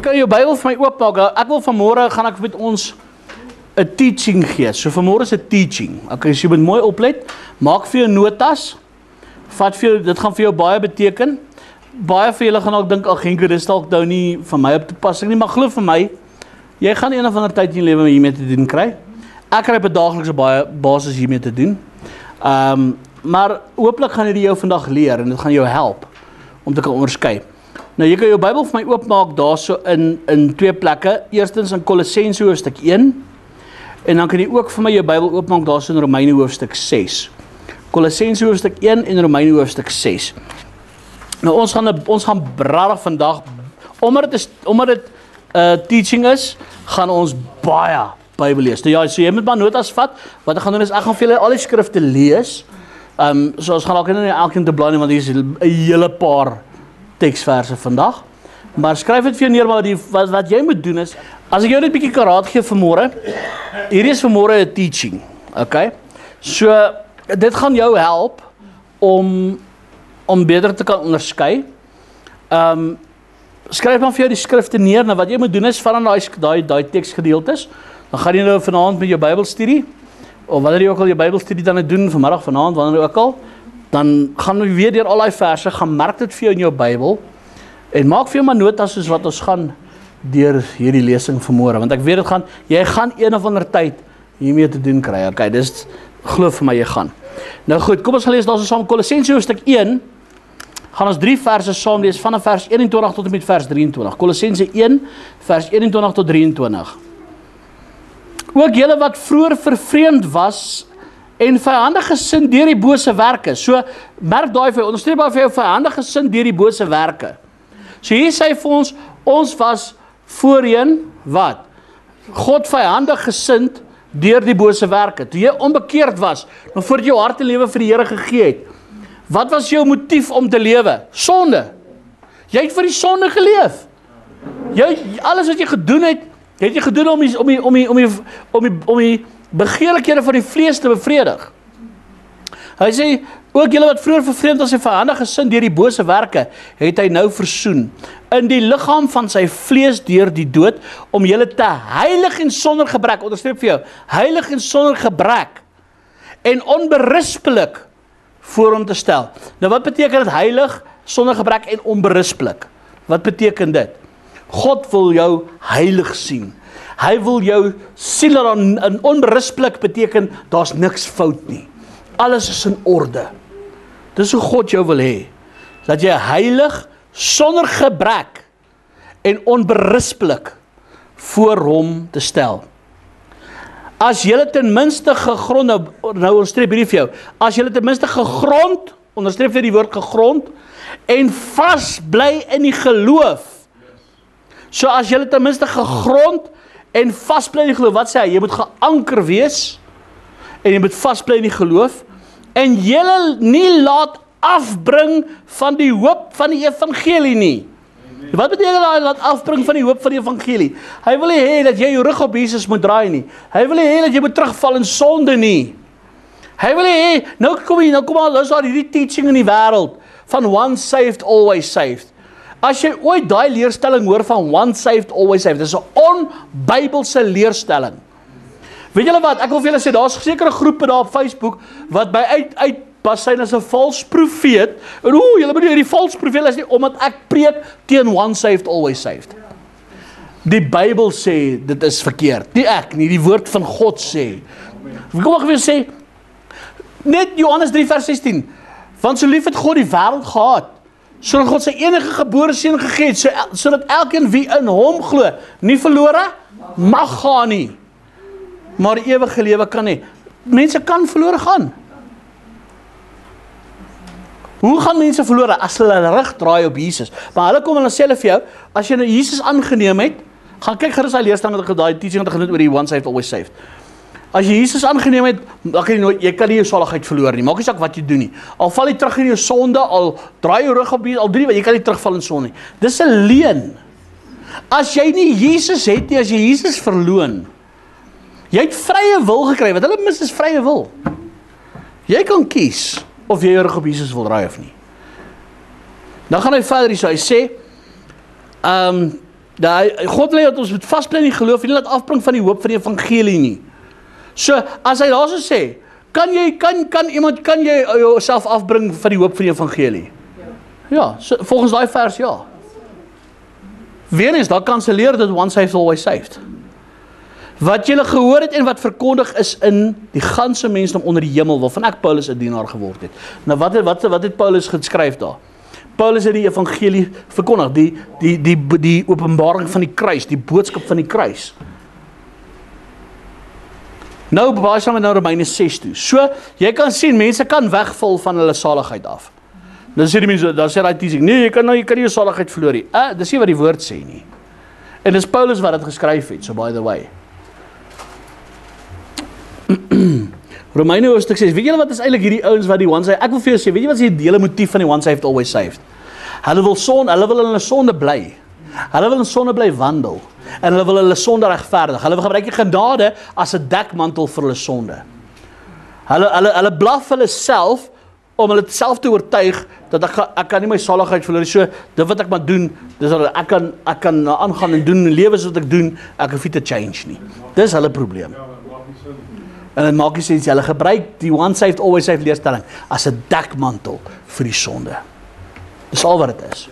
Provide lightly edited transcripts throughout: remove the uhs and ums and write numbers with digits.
kan jou Bybel vir my oopmaak. Ek wil vanmôre gaan ek met ons 'n teaching gee. So vanmôre is 'n teaching. Okay, so jy moet mooi oplet. Maak vir jou notas. Vat vir jou, dit gaan vir jou baie beteken. Baie van julle gaan ook dink, ag Henko, dis dalk nou nie vir my op toepassing nie, maar glo vir my, jy gaan een of ander tyd in jou lewe hiermee te doen kry. Ek kry op 'n daaglikse basis hiermee te doen. Maar hooplik gaan dit jou vandag leer en dit gaan jou help om te kan onderskei. Nou jy kan jou Bybel vir my oopmaak daarso in twee plekke. Eerstens in Kolossense hoofstuk 1 en dan kan jy ook vir my jou Bybel oopmaak daarso in Romeine hoofstuk 6. Kolossense hoofstuk 1 en Romeine hoofstuk 6. Nou ons gaan bradig vandag, omdat dit teaching is, gaan ons baie Bybel lees. Nou ja, so jy moet maar notas vat. Wat ek gaan doen is, ek gaan vir julle al die skrifte lees. So ons gaan ook nie elkeen te blaai nie, want hier is 'n hele paar teksverse vandag. Maar skryf dit vir jou neer, maar wat jy moet doen is, as ek jou net 'n bietjie kan raad gee vanmôre, hier is vanmôre 'n teaching, okay? So dit gaan jou help om beter te kan onderskei. Skryf maar vir jou die skrifte neer. Nou wat jy moet doen is, van daai teksgedeeltes, dan gaan jy nou vanaand met jou Bybelstudie, of wanneer jy ook al jou Bybelstudie dan doen, vanmiddag, vanaand, wanneer ook al, dan gaan jy weer deur al die verse, gaan merk dit vir jou in jou Bybel, en maak vir jou maar notas soos wat ons gaan deur hierdie lesing vanmôre, want ek weet jy gaan een of ander tyd hiermee te doen kry, okay, dis, glo vir my, jy gaan. Nou goed, kom ons gaan lees daarso saam Kolossense hoofstuk 1, gaan ons 3 verse saam lees, vanaf vers 21 tot en met vers 23. Kolossense 1, vers 21 tot 23. Ook julle wat vroeër vervreemd was en vyandig gesind deur die bose werke. So, merk daai vir jou, onderstreep daar vir jou vyandig gesind deur die bose werke. So hier sê vir ons was voorheen, wat? God vyandig gesind deur die bose werke. Toe jy onbekeerd was, maar voordat jou hart en lewe vir die Here gegee het, wat was jou motief om te lewe? Sonde. Jy het vir die sonde geleef. Alles wat jy gedoen het, jy gedoen om die begeerlikhede van die vlees te bevredig. Hy sê, ook julle wat vroeër vervreemd was en vyandig gesind deur die bose werke, het hy nou versoen in die liggaam van sy vlees deur die dood, om julle te heilig en sonder gebrek, onderstreep vir jou, heilig en sonder gebrek, en onberispelik voor hom te stel. Nou wat beteken dit heilig, sonder gebrek en onberispelik? Wat beteken dit? God wil jou heilig sien. Hy wil jou sien dat dan onberispelik beteken, daar's niks fout nie. Alles is in orde. Dis hoe God jou wil hê. Dat jy heilig, sonder gebrek en onberispelik voor hom te stel. As jylle ten minste gegrond, nou onderstreep hierdie vir jou, as jylle ten minste gegrond, onderstreep vir die woord gegrond, en vast bly in die geloof. So as jylle ten minste gegrond en vast bly in die geloof, wat sê hy? Jy moet geanker wees, en jy moet vast bly in die geloof, en jylle nie laat afbring van die hoop van die evangelie nie. Wat beteken hy laat afbring van die hoop van die evangelie? Hy wil nie hê dat jy jou rug op Jesus moet draai nie. Hy wil nie hê dat jy moet terugval in sonde nie. Hy wil nie hê, nou kom al, is daar hierdie teaching in die wêreld, van once saved, always saved. As jy ooit daai leerstelling hoor van once saved, always saved, dis 'n onbybelse leerstelling. Weet julle wat, ek wil vir julle sê, daar's sekere groepe daar op Facebook, wat by uitbasyn as 'n vals profeet, en julle moet nie hierdie vals profeet is nie, omdat ek preek teen once saved, always saved. Die Bybel sê, dit is verkeerd, nie ek nie, die woord van God sê. Kom ek weer sê, net Johannes 3 vers 16, want so lief het God die wêreld gehad, sodat God sy enige gebore seun gegee het, sodat elkeen wie in hom glo, nie verlore mag gaan nie, maar die ewige lewe kan hê. Mense kan verlore gaan. Hoe gaan mense verlore? As hulle rug draai op Jesus. Maar hulle kom en sê hulle vir jou, as jy nou Jesus aangeneem het, gaan kyk gerus daai leerstelling wat ek daai teaching wat ek genoem oor die once saved, always saved. As jy Jesus aangeneem het, dan kan jy kan nie jou saligheid verloor nie. Maak nie saak wat jy doen nie. Al val jy terug in jou sonde, al draai jou rug op, al doen jy kan nie terugval in sonde nie. Dis 'n leuen. As jy nie Jesus het nie, as jy Jesus verloon, jy het vrye wil gekry. Wat hulle mis is vrye wil. Jy kan kies of jy jou rug op Jesus wil draai of nie. Dan gaan hy verder hier, so hy sê, God wil dat ons moet vasbly in die geloof en nie laat afbring van die hoop van die evangelie nie. So, as hy daar so sê, kan jy jouself afbring van die hoop van die evangelie? Ja, so, volgens daai vers, ja. Weer eens, daar kanselleer dit once saved, always saved. Wat julle gehoor het en wat verkondig is in die ganse mensdom onder die hemel, waarvan ek Paulus 'n dienaar geword het. Nou wat het Paulus geskryf daar? Paulus het die evangelie verkondig, die openbaring van die kruis, die boodskap van die kruis. Nou bewaar saam met nou Romeine 6 toe. So, jy kan sien, mense kan wegval van hulle saligheid af. Dan sê die mense, dan sê die teaching, nee, jy kan nie jou saligheid verloor nie. Dis nie wat die woord sê nie. En dis Paulus wat dit geskryf het, so by the way. Romeine hoofstuk 6, weet julle wat is eintlik hierdie ouens wat die one saved, ek wil vir jou sê, weet jy wat is die hele motief van die one saved, always saved? Hulle wil in hulle sonde bly. Hulle wil in sonde bly wandel. En hulle wil hulle sonde regverdig. Hulle gebruik die genade as 'n dekmantel vir hulle sonde. Hulle blaf hulle self om hulle self te oortuig dat ek kan nie my saligheid verloor nie. So dit wat ek maar doen, dis dat ek kan aangaan en doen en lewe soos wat ek doen, ek hoef nie te change nie. Dis hulle probleem. En dit maak nie sens, hulle gebruik die one saved, always saved leerstelling as 'n dekmantel vir die sonde. Dis al wat dit is.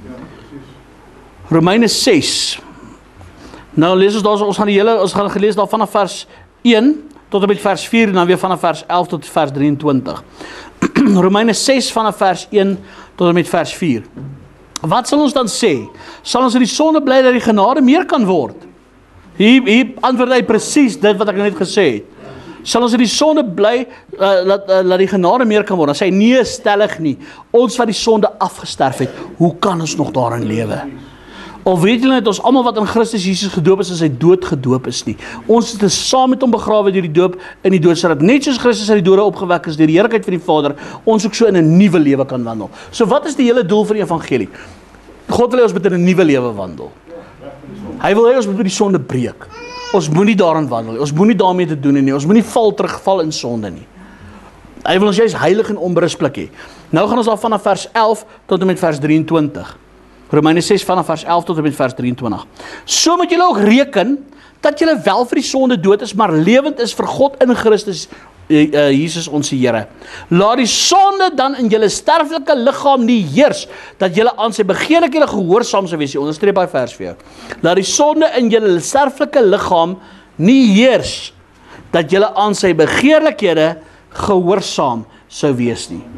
Romeine 6. Nou lees ons daar, ons gaan gelees daar vanaf vers 1 tot en met vers 4 en dan weer vanaf vers 11 tot vers 23. Romeine 6 vanaf vers 1 tot en met vers 4. Wat sal ons dan sê? Sal ons in die sonde bly dat die genade meer kan word? Hier antwoord hy presies dit wat ek net gesê het. Sal ons in die sonde bly, laat die genade meer kan word? Dan sê hy, nee, stellig nie. Ons wat die sonde afgesterf het, hoe kan ons nog daarin lewe? Of weet julle net, ons almal wat in Christus Jesus gedoop is hy dood gedoop is nie. Ons het saam met hom begrawe deur die doop in die dood, sodat net soos Christus uit die dode opgewek is deur die heerlikheid van die Vader, ons ook so in 'n nuwe lewe kan wandel. So wat is die hele doel van die evangelie? God wil hê ons moet in 'n nuwe lewe wandel. Hy wil hê ons moet die sonde breek. Ons moenie daarin wandel nie. Ons moenie daarmee te doen nie. Ons moenie terugval in sonde nie. Hy wil ons juist heilig en onberisplik hê. Nou gaan ons daar vanaf vers 11 tot en met vers 23. Romeine 6 vanaf vers 11 tot en met vers 23. So moet julle ook reken dat julle wel vir die sonde dood is, maar lewend is vir God in Christus Jesus ons Here. Laat die sonde dan in julle sterflike liggaam nie heers, dat julle aan sy begeerlikhede gehoorsaam sou wees. Onderstreep by vers vir jou. Laat die sonde in julle sterflike liggaam nie heers, dat julle aan sy begeerlikhede gehoorsaam sou wees nie.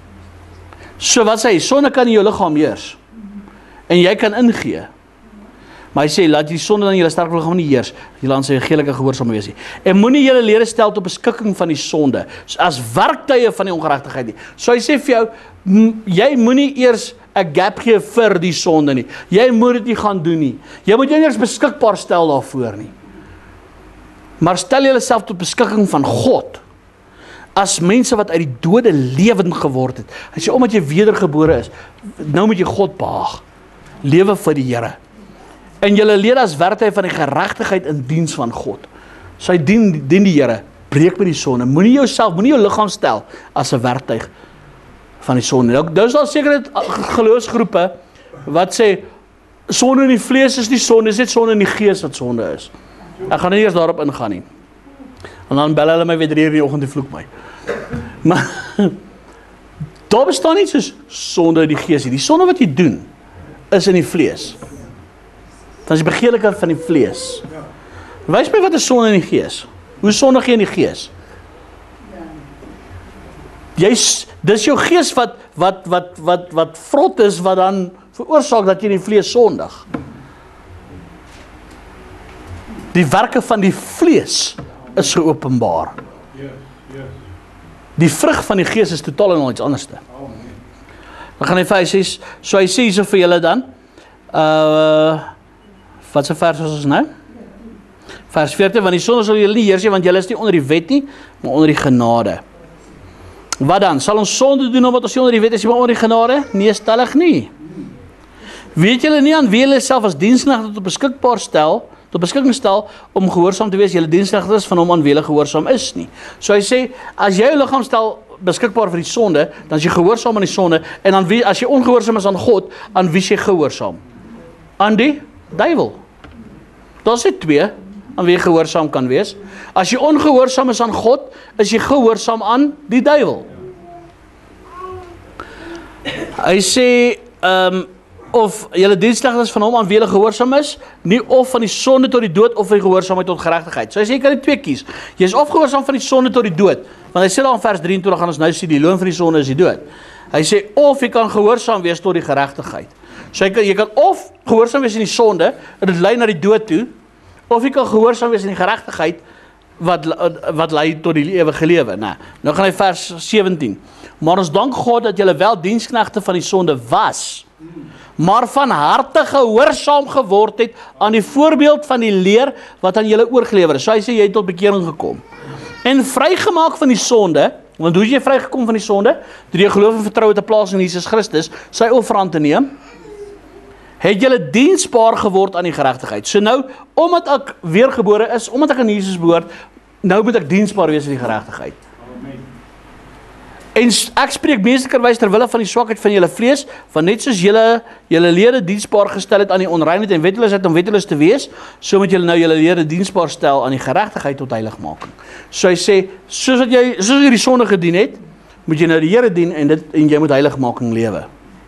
So wat sê hy? Sonde kan in jou liggaam heers. En jy kan ingee. Maar hy sê, laat die sonde dan julle sterflike liggaam nie heers, dat julle aan sy begeerlike gehoorsaam wees nie. En moenie julle lede stel tot beskikking van die sonde, as werktuie van die ongeregtigheid nie. So hy sê vir jou, jy moenie eers 'n gap gee vir die sonde nie. Jy moet dit nie gaan doen nie. Jy moet jou eers beskikbaar stel daarvoor nie. Maar stel julleself tot beskikking van God, as mense wat uit die dode lewend geword het. Hy sê, omdat jy wedergebore is, nou moet jy God behaag. Lewe vir die Here. En julle lede as werktuie van die geregtigheid in diens van God. So hy dien die Here, breek met die sonde. Moenie jou liggaam stel as 'n werktuig van die sonde. Nou is daar seker geloofsgroepe wat sê, sonde in die vlees is nie sonde, is net sonde in die gees wat sonde is. Ek gaan nie eers daarop ingaan nie. En dan bel hulle my weer 3 uur in die oggend en vloek my. Maar daar bestaan nie soos sonde in die gees nie. Die sonde wat jy doen is in die vlees. Dan is die begeerlikheid van die vlees. Wys my wat is sonde in die gees? Hoe sondig jy in die gees? Dis jou gees wat vrot is, wat dan veroorsaak dat jy in die vlees sondig. Die werke van die vlees is geopenbaar. Die vrug van die gees is totaal en al iets anders. Dan gaan hy sê, so hy sê so vir julle dan, wat se vers was ons nou? Vers 14, want die sonde sal julle nie heers nie, want julle is nie onder die wet nie, maar onder die genade. Wat dan? Sal ons sonde doen omdat ons nie onder die wet is, maar onder die genade? Nee, stellig nie. Weet julle nie aan wie julle self as diensknegte tot beskikking stel, om gehoorsaam te wees, julle diensknegte is van hom aan wie julle gehoorsaam is nie. So hy sê, as jy jou liggaam stel beskikbaar vir die sonde, dan is jy gehoorsaam aan die sonde, en dan as jy ongehoorsaam is aan God, aan wie is jy gehoorsaam? Aan die duiwel. Daar's net twee aan wie jy gehoorsaam kan wees. As jy ongehoorsaam is aan God, is jy gehoorsaam aan die duiwel. Hy sê, of julle diensknegte van hom aan wie julle gehoorsaam is, nie of van die sonde tot die dood, of van die gehoorsaamheid tot geregtigheid. So hy sê, jy kan die twee kies. Jy is of gehoorsaam van die sonde tot die dood, want hy sê daar in vers 23, gaan ons nou sê, die loon van die sonde is die dood. Hy sê, of jy kan gehoorsaam wees tot die geregtigheid. So jy kan of gehoorsaam wees in die sonde, en dit lei na die dood toe, of jy kan gehoorsaam wees in die geregtigheid, wat lei tot die ewige lewe. Nou gaan hy vers 17. Maar ons dank God dat julle wel diensknegte van die sonde was, maar van harte gehoorsaam geword het aan die voorbeeld van die leer wat aan julle oorgelewer is. So hy sê, jy het tot bekering gekom. En vrygemaak van die sonde, want hoe is jy vrygekom van die sonde? Deur jy geloof en vertrou te plaas in Jesus Christus, sy offer aan te neem, het julle diensbaar geword aan die geregtigheid. So nou, omdat ek weergebore is, omdat ek aan Jesus behoort, nou moet ek diensbaar wees in die geregtigheid. En ek spreek meesterkerwys terwille van die swakheid van julle vlees, want net soos julle lede diensbaar gestel het aan die onreinheid en wetteloosheid om wetteloos te wees, so moet julle nou julle lede diensbaar stel aan die geregtigheid tot heiligmaking. So hy sê, soos jy die sonde gedien het, moet jy nou die Here dien en jy moet heiligmaking lewe.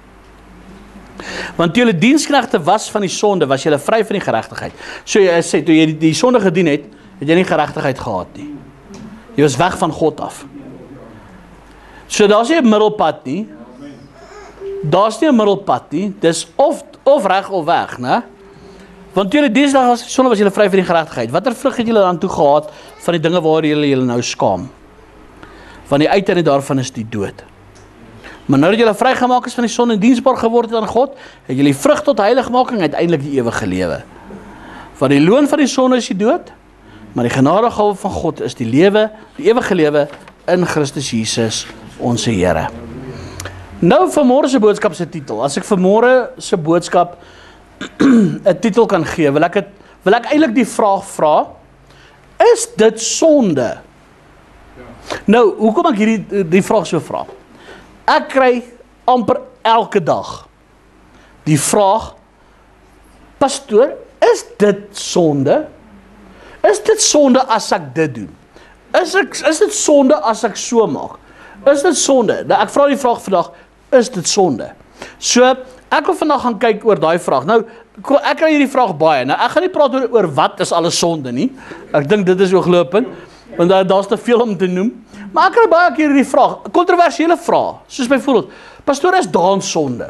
Want toe julle diensknegte was van die sonde, was julle vry van die geregtigheid. So hy sê, toe jy die sonde gedien het jy nie geregtigheid gehad nie. Jy was weg van God af. So daar's nie 'n middelpad nie. Daar's nie 'n middelpad nie. Dis of reg of weg, né? Want toe julle dinsdag was sonde, was julle vry van die geregtigheid. Watter vrug het julle dan toe gehad van die dinge waar julle nou skaam? Want die uiteinde daarvan is die dood. Maar nou dat julle vrygemaak is van die sonde en diensbaar geword het aan God, het julle vrug tot heiligmaking uiteindelik die ewige lewe. Want die loon van die sonde is die dood, maar die genadegawe van God is die lewe, die ewige lewe in Christus Jesus, ons Here. Nou vanmôre se boodskap se titel. As ek vanmôre se boodskap 'n titel kan gee, wil ek eintlik die vraag vra: is dit sonde? Nou, hoekom ek die vraag so vra? Ek kry amper elke dag die vraag: pastoor, is dit sonde? Is dit sonde as ek dit doen? Is dit sonde as ek so maak? Is dit sonde? Nou, ek vra die vraag vandag, is dit sonde? So, ek wil vandag gaan kyk oor daai vraag. Nou, ek kry hierdie vraag baie. Nou, ek gaan nie praat oor wat is alles sonde nie. Ek dink dit is ooglopend, want daar's te veel om te noem. Maar ek kry baie keer hierdie vraag, kontroversiële vraag, soos byvoorbeeld, pastoor, is dans sonde?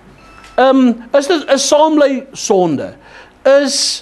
Is saamlei sonde? Is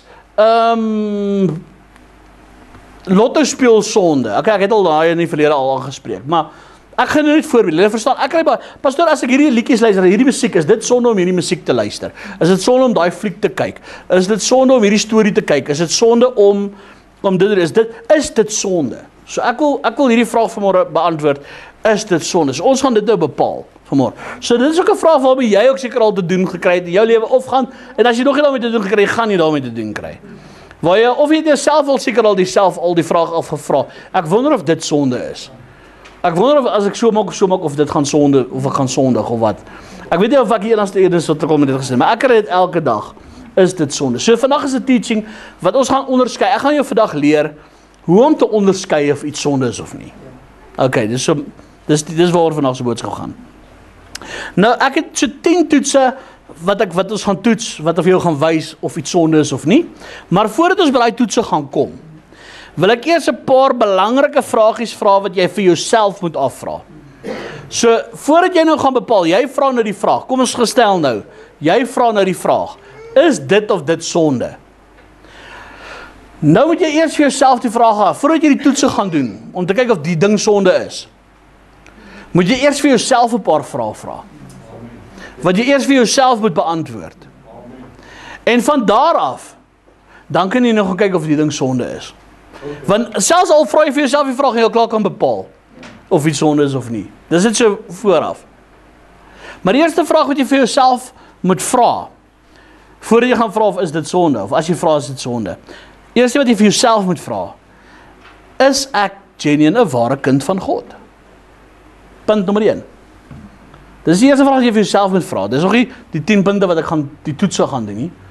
lotto speel sonde? Okay, ek het al daai in die verlede al aangespreek, maar ek gaan nou net voorbeeld, jy verstaan, ek kry baie, pastoor, as ek hierdie liedjies luister, hierdie musiek, is dit sonde om hierdie musiek te luister? Is dit sonde om daai fliek te kyk? Is dit sonde om hierdie storie te kyk? Is dit sonde om dit, is dit sonde? So ek wil hierdie vraag vanmôre beantwoord, is dit sonde? So ons gaan dit nou bepaal vanmôre. So dit is ook 'n vraag waarmee jy ook seker al te doen gekry het in jou lewe, of gaan, en as jy nog nie daarmee te doen gekry, gaan jy daarmee te doen kry. Waar jy, of jy het jouself al seker al die vraag afgevra, ek wonder of dit sonde is. Ek wonder of as ek so maak, of dit gaan sonde, of ek gaan sondig, of wat. Ek weet nie of ek hier enigste eerder wat kom met dit gesê, maar ek kry dit elke dag, is dit sonde. So vandag is 'n teaching, wat ons gaan onderskei, ek gaan jou vandag leer, hoe om te onderskei of iets sonde is of nie. Okay, dis waaroor vandag se boodskap gaan. Nou, ek het so 10 toetse, wat ons gaan toets, wat vir jou gaan wys of iets sonde is of nie. Maar voordat ons by daai toetse gaan kom, wil ek eers 'n paar belangrike vragies vra wat jy vir jouself moet afvra. So, voordat jy nou gaan bepaal, jy vra nou die vraag, kom ons gestel nou, jy vra nou die vraag, is dit of dit sonde? Nou moet jy eers vir jouself die vraag af, voordat jy die toetse gaan doen, om te kyk of die ding sonde is, moet jy eers vir jouself 'n paar vrae vra, wat jy eers vir jouself moet beantwoord. En van daar af, dan kan jy nog gaan kyk of die ding sonde is. Want selfs al vra jy vir jouself die vraag en jy klaar kan bepaal of iets sonde is of nie. Dis dit so vooraf. Maar die eerste vraag wat jy vir jouself moet vra, voordat jy gaan vra of is dit sonde, of as jy vra is dit sonde. Eerste wat jy vir jouself moet vra, is ek genuine 'n ware kind van God? Punt nommer 1. Dis die eerste vraag wat jy vir jouself moet vra. Dis nog nie die 10 punte wat ek gaan die toetse gaan doen nie.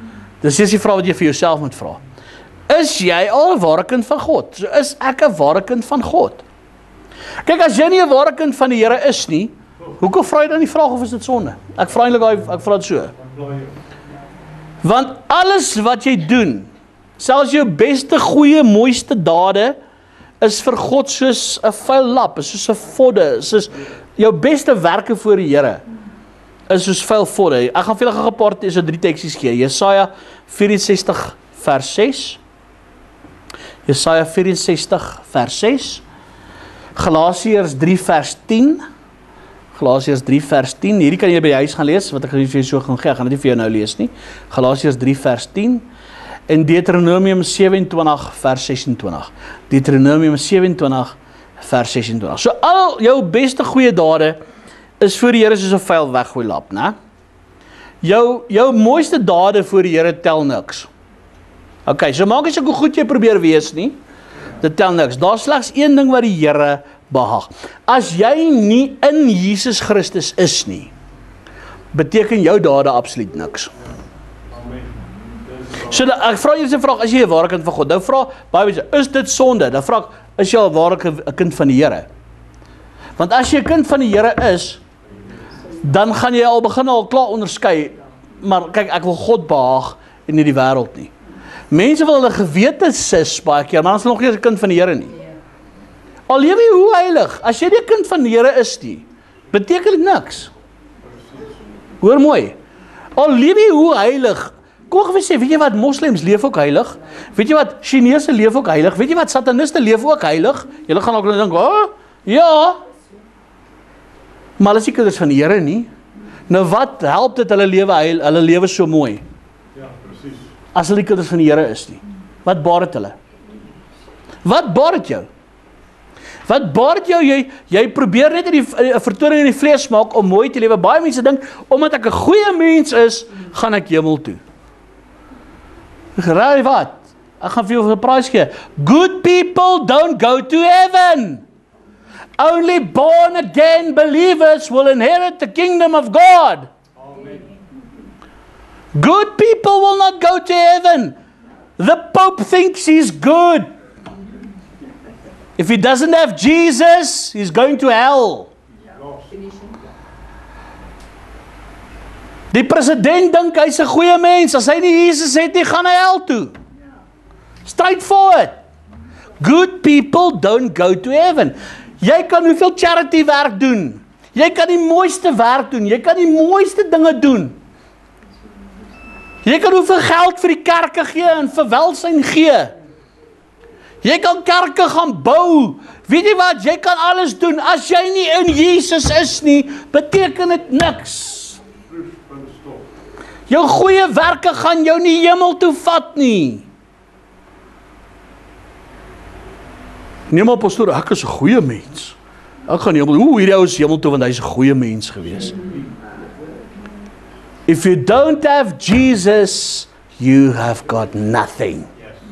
Dis eers die vraag wat jy vir jouself moet vra. Is jy al 'n ware kind van God? So is ek 'n ware kind van God? Kyk, as jy nie 'n ware kind van die Here is nie, hoekom vra jy dan die vraag of is dit sonde? Ek vra dit so. Want alles wat jy doen, selfs jou beste, goeie, mooiste dade, is vir God soos 'n vuil lap, is soos 'n vodde, soos jou beste werke voor die Here, is soos vuil vodde. Ek gaan vir julle 'n paar 3 teksies gee. Jesaja 64 vers 6. Jesaja 64 vers 6. Galasiërs 3 vers 10. Galasiërs 3 vers 10. Hierdie kan jy by die huis gaan lees, wat ek vir jou so gaan gee. Ek gaan dit nie vir jou nou lees nie. Galasiërs 3 vers 10. En Deuteronomium 27 vers 26. Deuteronomium 27 vers 26. So al jou beste goeie dade is voor die Here soos 'n vuil weggooi lap, né? Jou mooiste dade voor die Here tel niks. Okay, so maak nie saak hoe goed jy probeer wees nie. Dit tel niks. Daar's slegs een ding wat die Here behaag. As jy nie in Jesus Christus is nie, beteken jou dade absoluut niks. So ek vra jy 'n vraag, is jy 'n ware kind van God? Nou vra baie mense, is dit sonde? Dan vra ek, is jy 'n ware kind van die Here? Want as jy 'n kind van die Here is, dan gaan jy al begin klaar onderskei, maar kyk, ek wil God behaag en nie die wêreld nie. Mense wil hulle gewete sis baie keer, maar ons is nog nie 'n kind van die Here nie. Al lewe jy hoe heilig, as jy nie 'n kind van die Here is nie, beteken dit niks. Hoor mooi. Al lewe jy hoe heilig, kom ek sê, weet jy wat, moslems leef ook heilig? Weet jy wat, Chinese leef ook heilig? Weet jy wat, sataniste leef ook heilig? Julle gaan ook dink, oh, ja. Maar hulle is nie kinders van die Here nie. Nou wat help dit hulle lewe so mooi? Ja, presies. As hulle nie kinders van die Here is nie. Wat baat dit hulle? Wat baat dit jou? Wat baat jou? Jy probeer net 'n vertoning in die vlees maak om mooi te lewe. Baie mense dink, omdat ek 'n goeie mens is, gaan ek hemel toe. Raai wat? Ek gaan vir jou 'n prys gee. Good people don't go to heaven. Only born again believers will inherit the kingdom of God. Amen. Good people will not go to heaven. The Pope thinks he's good. If he doesn't have Jesus, he's going to hell. Die president dink hy's 'n goeie mens. As hy nie Jesus het nie, gaan hy hel toe. Straightforward. Good people don't go to heaven. Jy kan hoeveel charity werk doen. Jy kan die mooiste werk doen. Jy kan die mooiste dinge doen. Jy kan hoeveel geld vir die kerke gee en vir welsyn gee. Jy kan kerke gaan bou. Weet jy wat? Jy kan alles doen. As jy nie in Jesus is nie, beteken dit niks. Jou goeie werke gaan jou nie hemel toe vat nie. Nee maar pastoor, ek is 'n goeie mens. Ek gaan hemel. Hoe hierdie ou is hemel toe want hy's 'n goeie mens gewees. If you don't have Jesus, you have got nothing.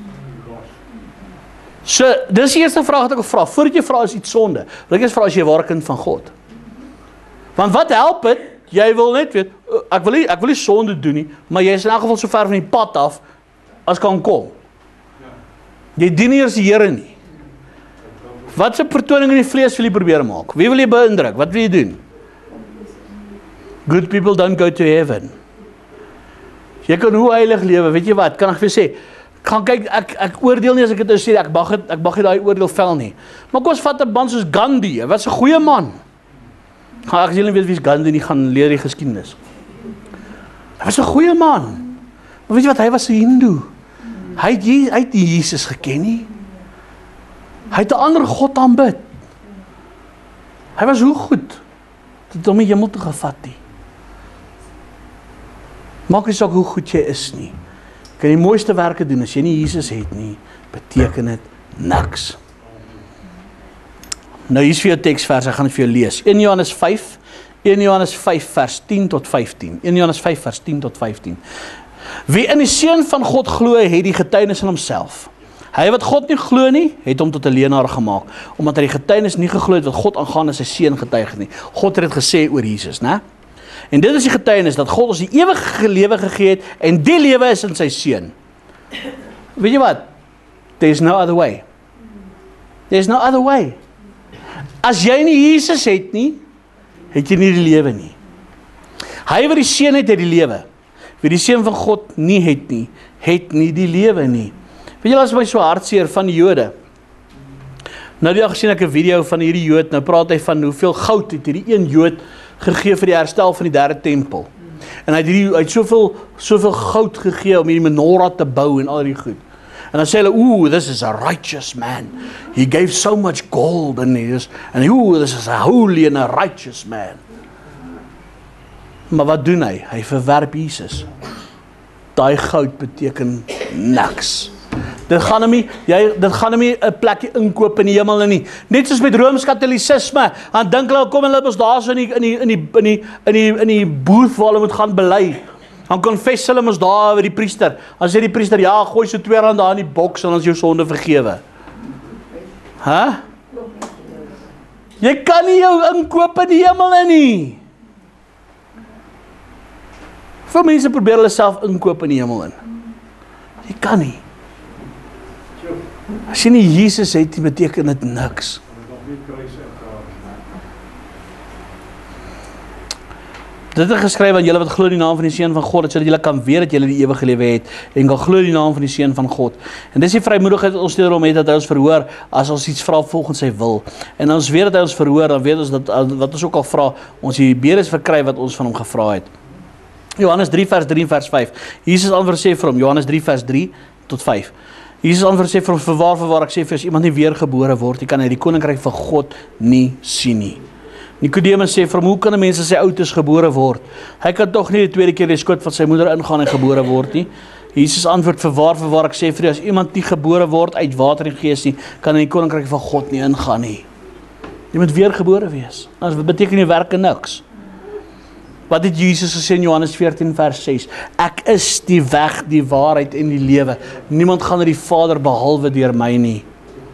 So, dis die eerste vraag wat ek vra. Voordat jy vra is iets sonde. Wil ek eers vra as jy 'n ware kind van God. Want wat help dit? Jy wil net weet, ek wil nie sonde doen nie, maar jy is in elk geval so ver van die pad af as kan kom. Jy dien nie eers die Here nie. Wat 'n vertoning in die vlees wil jy probeer maak? Wie wil jy beïndruk? Wat wil jy doen? Good people don't go to heaven. Jy kan hoe heilig lewe, weet jy wat? Kan ek vir sê, gaan kyk, ek oordeel nie as ek dit sê, ek mag nie daai oordeel vel nie. Maar kom ons vat 'n man soos Gandhi, hy was 'n goeie man. As julle weet wie is Gandhi nie, gaan leer die geskiedenis. Hy was 'n goeie man. Maar weet jy wat, hy was 'n Hindoe. Hy het nie Jesus geken nie. Hy het 'n ander God aanbid. Hy was hoe goed, dat hom nie hemel toe gevat nie. Maak nie saak hoe goed jy is nie. Jy kan die mooiste werke doen, as jy nie Jesus het nie, beteken dit niks. Nou hier is vir jou teksvers, ek gaan dit vir jou lees. 1 Johannes 5 vers 10 tot 15. 1 Johannes 5 vers 10 tot 15. Wie in die Seun van God glo, het die getuienis in homself. Hy wat God nie glo nie, het hom tot 'n leienaar gemaak, omdat hy die getuienis nie geglo het wat God aangaande sy Seun getuig het nie. God het dit gesê oor Jesus, né? En dit is die getuienis, dat God ons die ewige lewe gegee het, en die lewe is in sy Seun. Weet jy wat? There's no other way. There's no other way. As jy nie Jesus het nie, het jy nie die lewe nie. Hy wat die Seun het die lewe. Wie die Seun van God nie het nie die lewe nie. Weet jy, dat is my so hartseer van die Jode. Nou die dag gesien ek 'n video van hierdie Jood, nou praat hy van hoeveel goud het hierdie een Jood gegee vir die herstel van die 3de tempel. En hy het soveel goud gegee om hierdie menorah te bou en al die goed. En dan sê hulle, ooh, this is a righteous man. He gave so much gold and ooh, this is a holy and a righteous man. Maar wat doen hy? Hy verwerp Jesus. Daai goud beteken niks. Dit gaan hom nie 'n plekkie inkoop in die hemel nie. Net soos met Rooms-Katolisisme, dan dink hulle kom hulle ons daar so in die booth waar hulle moet gaan bely. Dan confess hulle ons daar oor die priester. Dan sê die priester, ja, gooi so R2 daar in die boks en dan is jou sonde vergewe. Jy kan nie jou inkoop in die hemel nie. Veel mense probeer hulle self inkoop in die hemel in. Jy kan nie. As jy nie Jesus het, beteken dit niks. Dit is geskryf aan julle wat glo in die naam van die Seun van God, sodat julle kan weet dat julle die ewige lewe het en kan glo in die naam van die Seun van God. En dis die vrymoedigheid wat ons teenoor hom het, dat hy ons verhoor as ons iets vra volgens sy wil. En ons weet dat hy ons verhoor, dan weet ons dat wat ons ook al vra, ons die bedes verkry wat ons van hom gevra het. Johannes 3 vers 3 en vers 5. Jesus antwoord sê vir hom, Johannes 3 vers 3 tot 5. Jesus antwoord sê vir hom, verwaar ek sê vir as iemand nie weergebore word, kan hy die koninkryk van God nie sien nie. Nicodemus sê vir hom, hoe kan 'n mens as hy oud is gebore word? Hy kan tog nie die tweede keer die skoot van sy moeder ingaan en gebore word nie. Jesus antwoord, verwaar ek sê vir as iemand nie gebore word uit water en gees nie, kan hy die koninkryk van God nie ingaan nie. Jy moet weergebore wees. Dit beteken die werke niks. Wat het Jesus gesê in Johannes 14 vers 6? Ek is die weg, die waarheid en die lewe. Niemand gaan na die Vader behalwe deur my nie.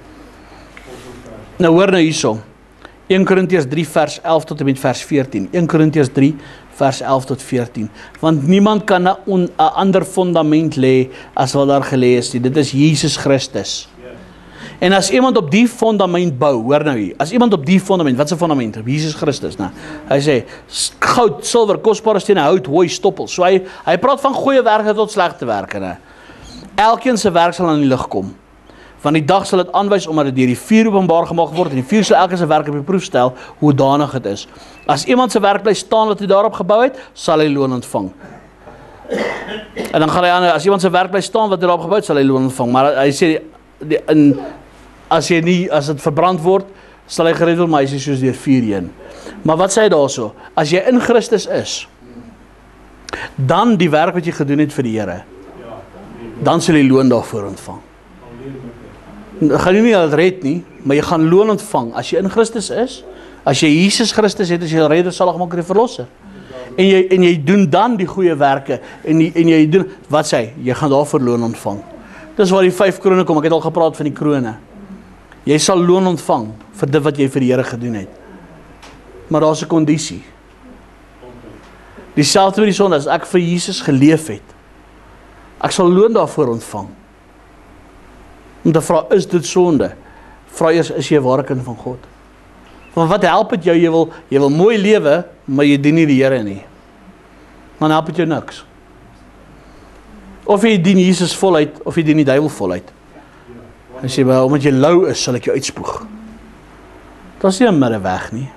Nou hoor nou hierso. 1 Korintiërs 3 vers 11 tot en met vers 14. 1 Korintiërs 3 vers 11 tot 14. Want niemand kan 'n ander fundament lê as wat daar gelê is nie. Dit is Jesus Christus. En as iemand op die fundament bou, hoor nou hier, as iemand op die fundament, wat is 'n fundament? Jesus Christus, nou. Hy sê, goud, silwer, kosbare stene, hout, hooi, stoppel. So hy praat van goeie werke tot slegte werke, né? Elkeen se werk sal aan die lig kom. Want die dag sal dit aanwys omdat dit deur die vuur openbaar gemaak word en die vuur sal elkeen se werk op die proef stel hoe danig dit is. As iemand se werk bly staan wat hy daarop gebou het, sal hy loon ontvang. En dan gaan hy aan, as iemand se werk bly staan wat hy daarop gebou het, sal hy loon ontvang. Maar hy sê as dit verbrand word, sal hy gered word, maar hy sê soos deur vuur heen. Maar wat sê hy daarso? As jy in Christus is, dan die werk wat jy gedoen het vir die Here, dan sal jy loon daarvoor ontvang. Gaan jy nie dat red nie, maar jy gaan loon ontvang. As jy in Christus is, as jy Jesus Christus het, as jy redder, saligmaker en verlosser. En jy doen dan die goeie werke, en jy doen, wat sê hy? Jy gaan daarvoor loon ontvang. Dis waar die 5 krone kom, ek het al gepraat van die krone. Jy sal loon ontvang vir dit wat jy vir die Here gedoen het. Maar daar's 'n kondisie. Dieselfde met die sonde, as ek vir Jesus geleef het, ek sal loon daarvoor ontvang. Om te vra, is dit sonde? Vra eers, is jy 'n ware kind van God? Want wat help het jou? Jy wil mooi lewe, maar jy dien nie die Here nie. Dan help het jou niks. Of jy dien Jesus voluit, of jy dien die duiwel voluit. Hy sê, maar omdat jy lou is, sal ek jou uitspoeg. Dat is nie 'n middeweg nie.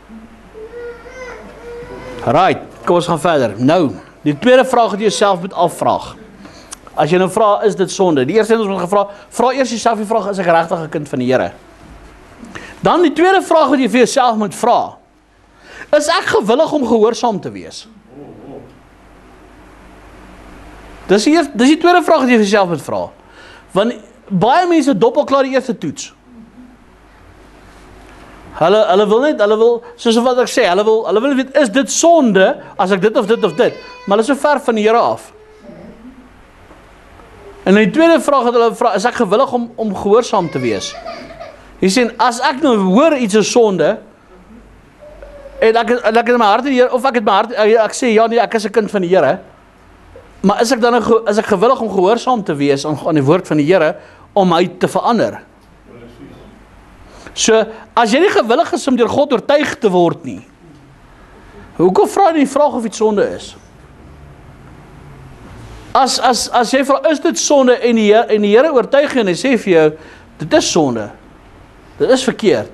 Right, kom ons gaan verder. Nou, die tweede vraag wat jy jouself moet afvraag. As jy nou vra, is dit sonde? Die eerste ons moet gevra, vra eers jouself die vraag, is ek regtig 'n kind van die Here? Dan die tweede vraag wat jy vir jouself moet vra, is ek gewillig om gehoorsaam te wees? Dis die tweede vraag wat jy vir jouself moet vra. Want baie mense dop al klaar die eerste toets. Hulle wil, soos wat ek sê, hulle wil weet, is dit sonde, as ek dit of dit of dit? Maar hulle is so ver van die Here af. En die tweede vraag wat hulle vra, is ek gewillig om gehoorsaam te wees? Jy sê, as ek nou hoor iets is sonde, En ek het in my hart die Here, of ek het my hart, ek sê ja nee, ek is 'n kind van die Here. Maar is ek gewillig om gehoorsaam te wees aan die woord van die Here om my te verander? So, as jy nie gewillig is om deur God oortuig te word nie, hoekom vra jy die vraag of iets sonde is? As jy vra, is dit sonde en die Here oortuig jy en hy sê vir jou, dit is sonde, dit is verkeerd,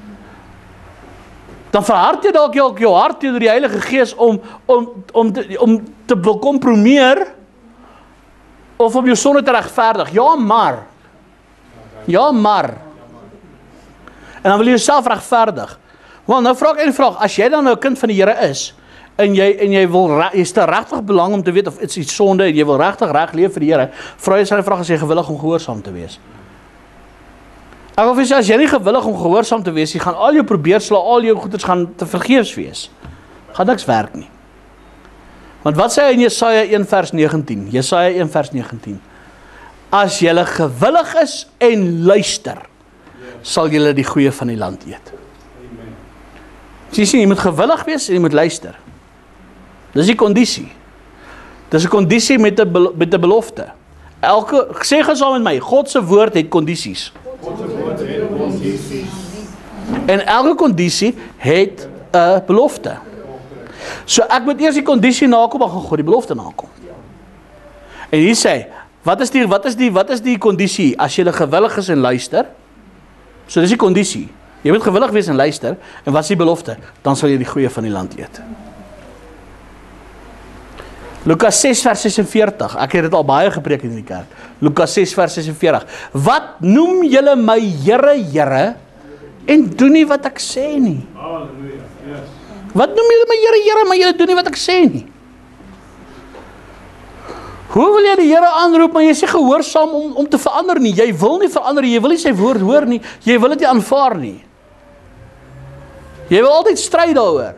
dan verhard jy dalk jou hart teenoor die Heilige Gees om te wil kompromieer of om jou sonde te regverdig. Ja, maar. En dan wil jy jouself regverdig. Want nou vra ek een vraag, as jy dan nou 'n kind van die Here is en jy stel regtig belang om te weet of iets sonde en jy wil regtig reg leef vir die Here, vra jy sy vraag as jy gewillig om gehoorsaam te wees. Ek wil vir sê, as jy nie gewillig om gehoorsaam te wees, jy gaan al jou probeersel, al jou goeders gaan te vergeefs wees. Gaan niks werk nie. Want wat sê hy in Jesaja 1 vers 19? Jesaja 1 vers 19. As julle gewillig is en luister, sal julle die goeie van die land eet. So jy sien, jy moet gewillig wees en jy moet luister. Dis die kondisie. Dis 'n kondisie met 'n belofte. Sê gaan saam met my, God se woord het kondisies. En elke kondisie het 'n belofte. So ek moet eers die kondisie nakom, dan gaan God die belofte nakom. En hier sê, wat is die kondisie as jy gewillig is en luister? So dis die kondisie. Jy moet gewillig wees en luister, en wat is die belofte? Dan sal jy die goeie van die land eet. Lukas 6 vers 46, ek het dit al baie gepreek in die kerk. Lukas 6 vers 46, wat noem julle my Here, Here, en doen nie wat ek sê nie? Halleluja, yes. Wat noem julle my Here, Here, maar julle doen nie wat ek sê nie? Hoe wil jy die Here aanroep, maar jy sê gehoorsaam om te verander nie? Jy wil nie verander nie, jy wil nie sy woord hoor nie, jy wil dit nie aanvaar nie. Jy wil altyd stryd daaroor.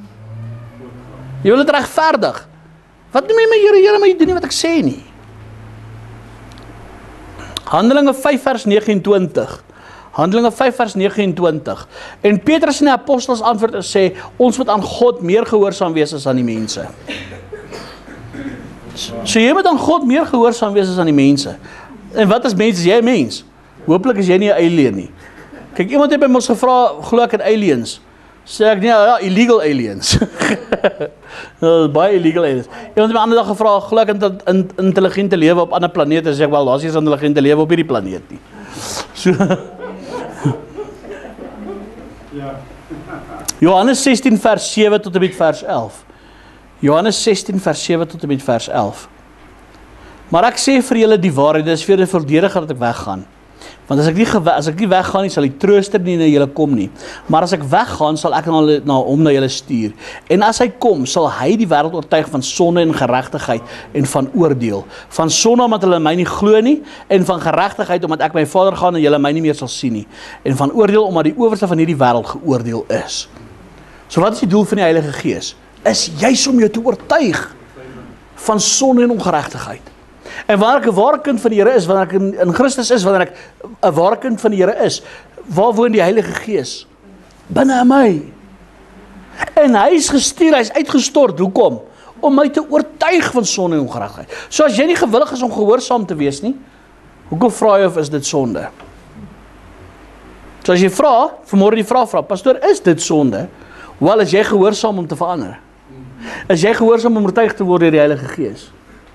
Jy wil dit regverdig. Wat noem jy my Here, Here, maar jy doen nie wat ek sê nie? Handelinge 5 vers 29. Handelinge 5 vers 29. En Petrus en die apostels antwoord en sê, ons moet aan God meer gehoorsaam wees as aan die mense. So jy moet aan God meer gehoorsaam wees as aan die mense. En wat is mens? Is jy 'n mens? Hooplik is jy nie 'n alien nie. Kyk, iemand het by ons gevra, glo ek in aliens? Sê ek, nee, ja, illegal aliens. Baie illegal aliens. Iemand het my ander dag gevra, glo ek in intelligente lewe op ander planete? Sê ek, wel, daar is nie intelligente lewe op hierdie planeet nie. So, Johannes 16 vers 7 tot en met vers 11. Johannes 16 vers 7 tot en met vers 11. Maar ek sê vir julle die waarheid, dis vir die verdediger dat ek weggaan. Want as ek nie weggaan nie, sal die trooster nie na julle kom nie. Maar as ek weggaan, sal ek hom na julle stuur. En as hy kom, sal hy die wêreld oortuig van sonde en geregtigheid en van oordeel. Van sonde omdat hulle my nie glo nie, en van geregtigheid omdat ek my Vader gaan en julle my nie meer sal sien nie. En van oordeel omdat die owerste van hierdie wêreld geoordeel is. So wat is die doel van die Heilige Gees? Is juis om jou te oortuig van sonde en ongeregtigheid. En wanneer ek 'n ware kind van die Here is, wanneer ek in Christus is, wanneer ek 'n ware kind van die Here is, waar woon die Heilige Gees? Binne in my. En hy is gestuur, hy is uitgestort. Hoekom? Om my te oortuig van sonde en ongeregtigheid. So as jy nie gewillig is om gehoorsaam te wees nie, hoekom vra jy of is dit sonde? So as jy vra, vanmôre die vraag vra, pastoor, is dit sonde? Wel, is jy gehoorsaam om te verander? Is jy gehoorsaam om oortuig te word deur die Heilige Gees?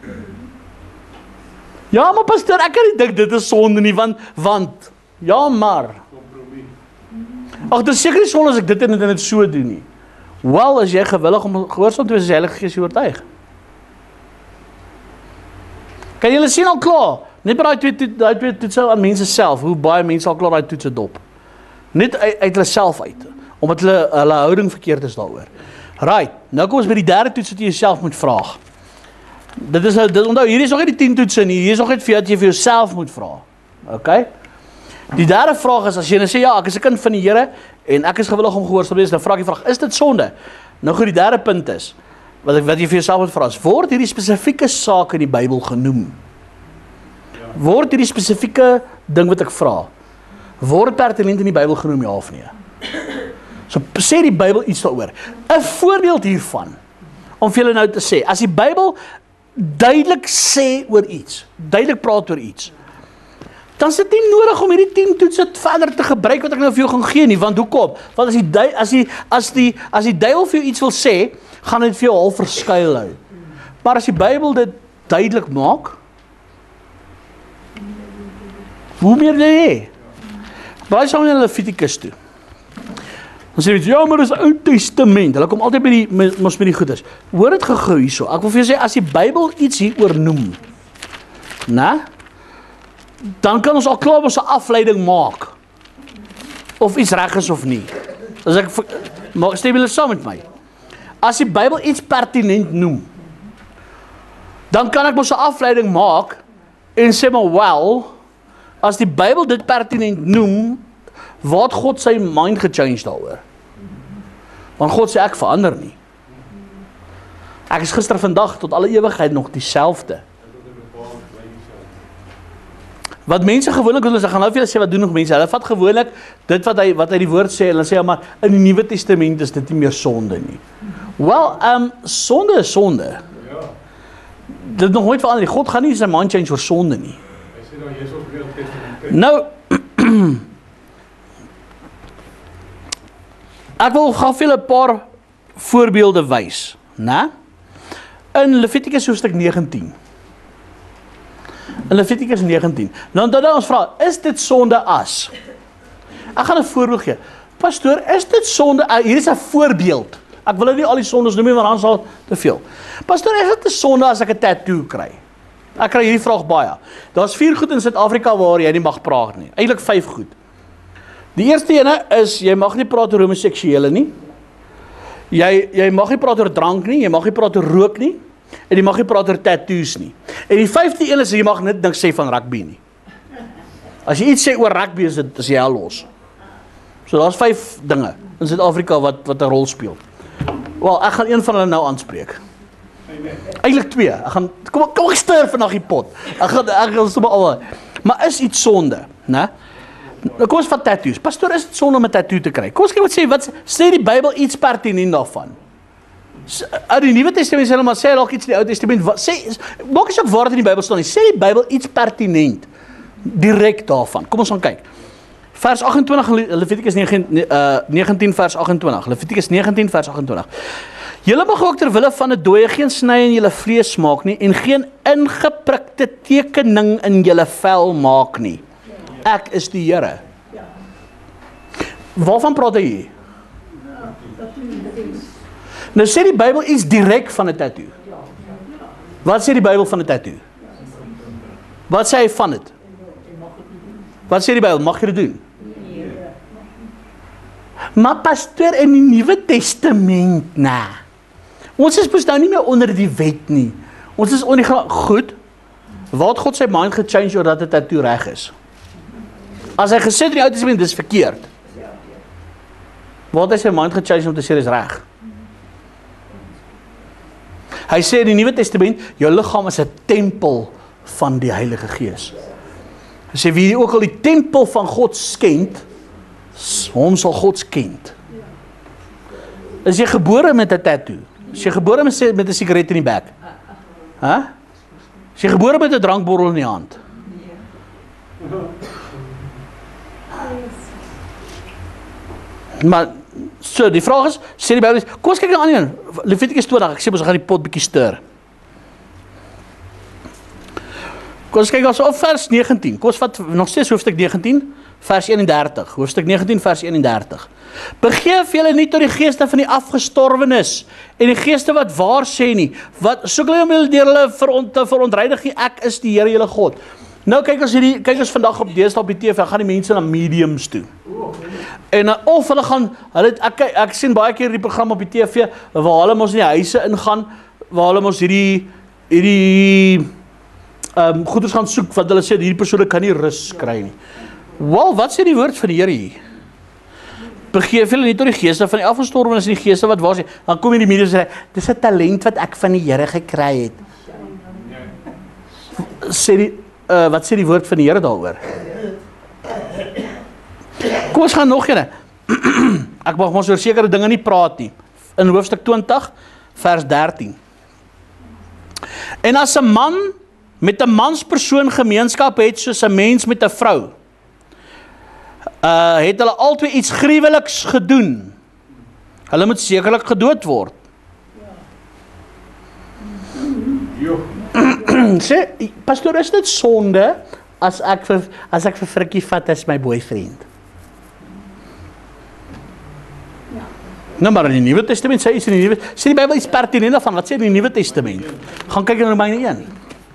Ja, maar pastoor, ek kan nie dink dit is sonde nie, want ja, maar. Ag, dit is seker nie sonde as ek dit en dit so doen nie. Wel, is jy gewillig om gehoorsaam te wees as die Heilige Gees jou oortuig? Kan julle sien al klaar? Net by daai twee toetse aan mense self, hoe baie mense al klaar daai toetse dop. Net uit hulle self uit, omdat hulle houding verkeerd is daaroor. Right, nou kom ons by die derde toets wat jy jouself moet vraag. Dit onthou, hier is nog nie die 10 toetse nie, hier is nog net vir jy vir jouself moet vra. Okay? Die derde vraag is, as jy nou sê, ja, ek is 'n kind van die Here, en ek is gewillig om gehoorsaam te wees, dan vra ek die vraag, is dit sonde? Nou goed, die derde punt is, wat jy vir jouself moet vra is, word hierdie spesifieke saak in die Bybel genoem? Word hierdie spesifieke ding wat ek vra, word pertinent in die Bybel genoem, ja of nee? So sê die Bybel iets daaroor. 'n Voorbeeld hiervan, om vir julle nou te sê, as die Bybel duidelik sê oor iets, duidelik praat oor iets, dan is dit nie nodig om hierdie 10 toetse verder te gebruik wat ek nou vir jou gaan gee nie, want hoekom? Want as die duiwel vir jou iets wil sê, gaan dit vir jou half verskuil hou. Maar as die Bybel dit duidelik maak, hoe meer wil jy hê? Baie saam in Levitikus toe. Dan sê jy, ja, maar dis Ou Testament. Hulle kom altyd met die goeders. Hoor dit gou hierso. Ek wil vir jou sê, as die Bybel iets hieroor noem, dan kan ons al klaar ons 'n afleiding maak. Of iets reg is of nie. As ek stem julle saam met my. As die Bybel iets pertinent noem, dan kan ek mos 'n afleiding maak en sê maar, wel, as die Bybel dit pertinent noem, waar het God sy mind gechange daaroor? Want God sê ek verander nie. Ek is gister, vandag tot alle ewigheid nog dieselfde. Wat mense gewoonlik doen, is, ek gaan nou vir julle sê wat doen nog mense. Hulle vat gewoonlik dit wat hy die woord sê, en hulle sê, ja, maar in die Nuwe Testament is dit nie meer sonde nie. Wel, sonde is sonde. Dit nog nooit verander nie. God gaan nie sy mind change oor sonde nie. Hy sê nou, Jesus wil Ou Testament. Nou, ek wil gou vir julle 'n paar voorbeelde wys, né? In Levitikus hoofstuk 19. In Levitikus 19. Nou dan ons vra, is dit sonde as? Ek gaan 'n voorbeeld gee. Pastoor, is dit sonde? Hier is 'n voorbeeld. Ek wil nie al die sondes noem nie, want dan sal te veel. Pastoor, is dit 'n sonde as ek 'n tattoo kry? Ek kry hierdie vraag baie. Daar's 4 goed in Suid-Afrika waar jy nie mag praat nie. Eintlik 5 goed. Die eerste ene is, jy mag nie praat oor homoseksuele nie. Jy mag nie praat oor drank nie, jy mag nie praat oor rook nie, en jy mag nie praat oor tattoos nie. En die 5de een is, jy mag net niks sê van rugby nie. As jy iets sê oor rugby, is jy al los. So daar's 5 dinge in Suid-Afrika wat 'n rol speel. Wel, ek gaan een van hulle nou aanspreek. Eintlik 2. Kom ek stuur vandag die pot. Ek gaan sommer al. Maar is iets sonde, né? Nou kom ons van tattoos. Pastoor, is dit sonde om 'n tattoo te kry? Kom ons kyk wat sê die Bybel iets pertinent daarvan. Uit die Nuwe Testament sê hulle maar sê dalk iets in die Ou Testament. Maak nie saak waar dit in die Bybel staan nie. Sê die Bybel iets pertinent direk daarvan. Kom ons gaan kyk. Vers 28 Levitikus 19 vers 28. Levitikus 19 vers 28. Julle mag ook ter wille van 'n dooie geen sny in julle vlees maak nie en geen ingeprikte tekening in julle vel maak nie. Ek is die Here. Waarvan praat hy? Nou sê die Bybel iets direk van 'n tattoo. Wat sê die Bybel van 'n tattoo? Wat sê hy van dit? Wat sê die Bybel? Mag jy dit doen? Maar pastoor, in die Nuwe Testament, ons is mos nou nie meer onder die wet nie. Ons is onder die goed. Waar het God sy mind gechange oor dat 'n tattoo reg is? As hy gesê in die Ou Testament dis verkeerd. Waar het hy sy mind gechange om te sê dis reg? Hy sê in die Nuwe Testament, jou liggaam is 'n tempel van die Heilige Gees. Hy sê wie ook al die tempel van God skend, hom sal God skend. Is jy gebore met 'n tattoo? Is jy gebore met 'n sigaret in die bek? Is jy gebore met 'n drankbottel in die hand? Maar so, die vraag is, sê die Bybel, kom ons kyk na 'n ander een. Levitikus 20, ek sê ons gaan die pot bietjie stir. Kom ons kyk also op vers 19. Kom ons vat nog steeds hoofstuk 19 vers 31. Hoofstuk 19 vers 31. Begeef julle nie tot die geeste van die afgestorwenes en die geeste wat waar sê nie. Wat soek hulle om julle deur hulle te verontreinig nie. Ek is die Here julle God. Nou kyk ons vandag op deesdae op die TV, gaan die mense na mediums toe. En of hulle gaan, ek sien baie keer die program op die TV waar hulle mos in die huise ingaan, waar hulle mos hierdie goeders gaan soek, wat hulle sê, hierdie persoon kan nie rus kry nie. Wel, wat sê die woord van die Here hier? Begeef julle nie tot die geeste van die afgestorwenes en die geeste wat waar sê, dan kom die mediums en sê, dis 'n talent wat ek van die Here gekry het. Wat sê die woord van die Here daaroor? Kom ons gaan nog een. Ek mag ons oor sekere dinge nie praat nie. In hoofstuk 20, vers 13. En as 'n man met 'n manspersoon gemeenskap het soos 'n mens met 'n vrou, het hulle albei iets gruweliks gedoen. Hulle moet sekerlik gedood word. Sê, pastoor, is dit sonde as ek vir Frikkie vat as my boyfriend? Nou maar in die Nuwe Testament sê iets in die Nuwe, sê die Bybel iets pertinent daarvan. Wat sê in die Nuwe Testament? Gaan kyk in Romeine 1.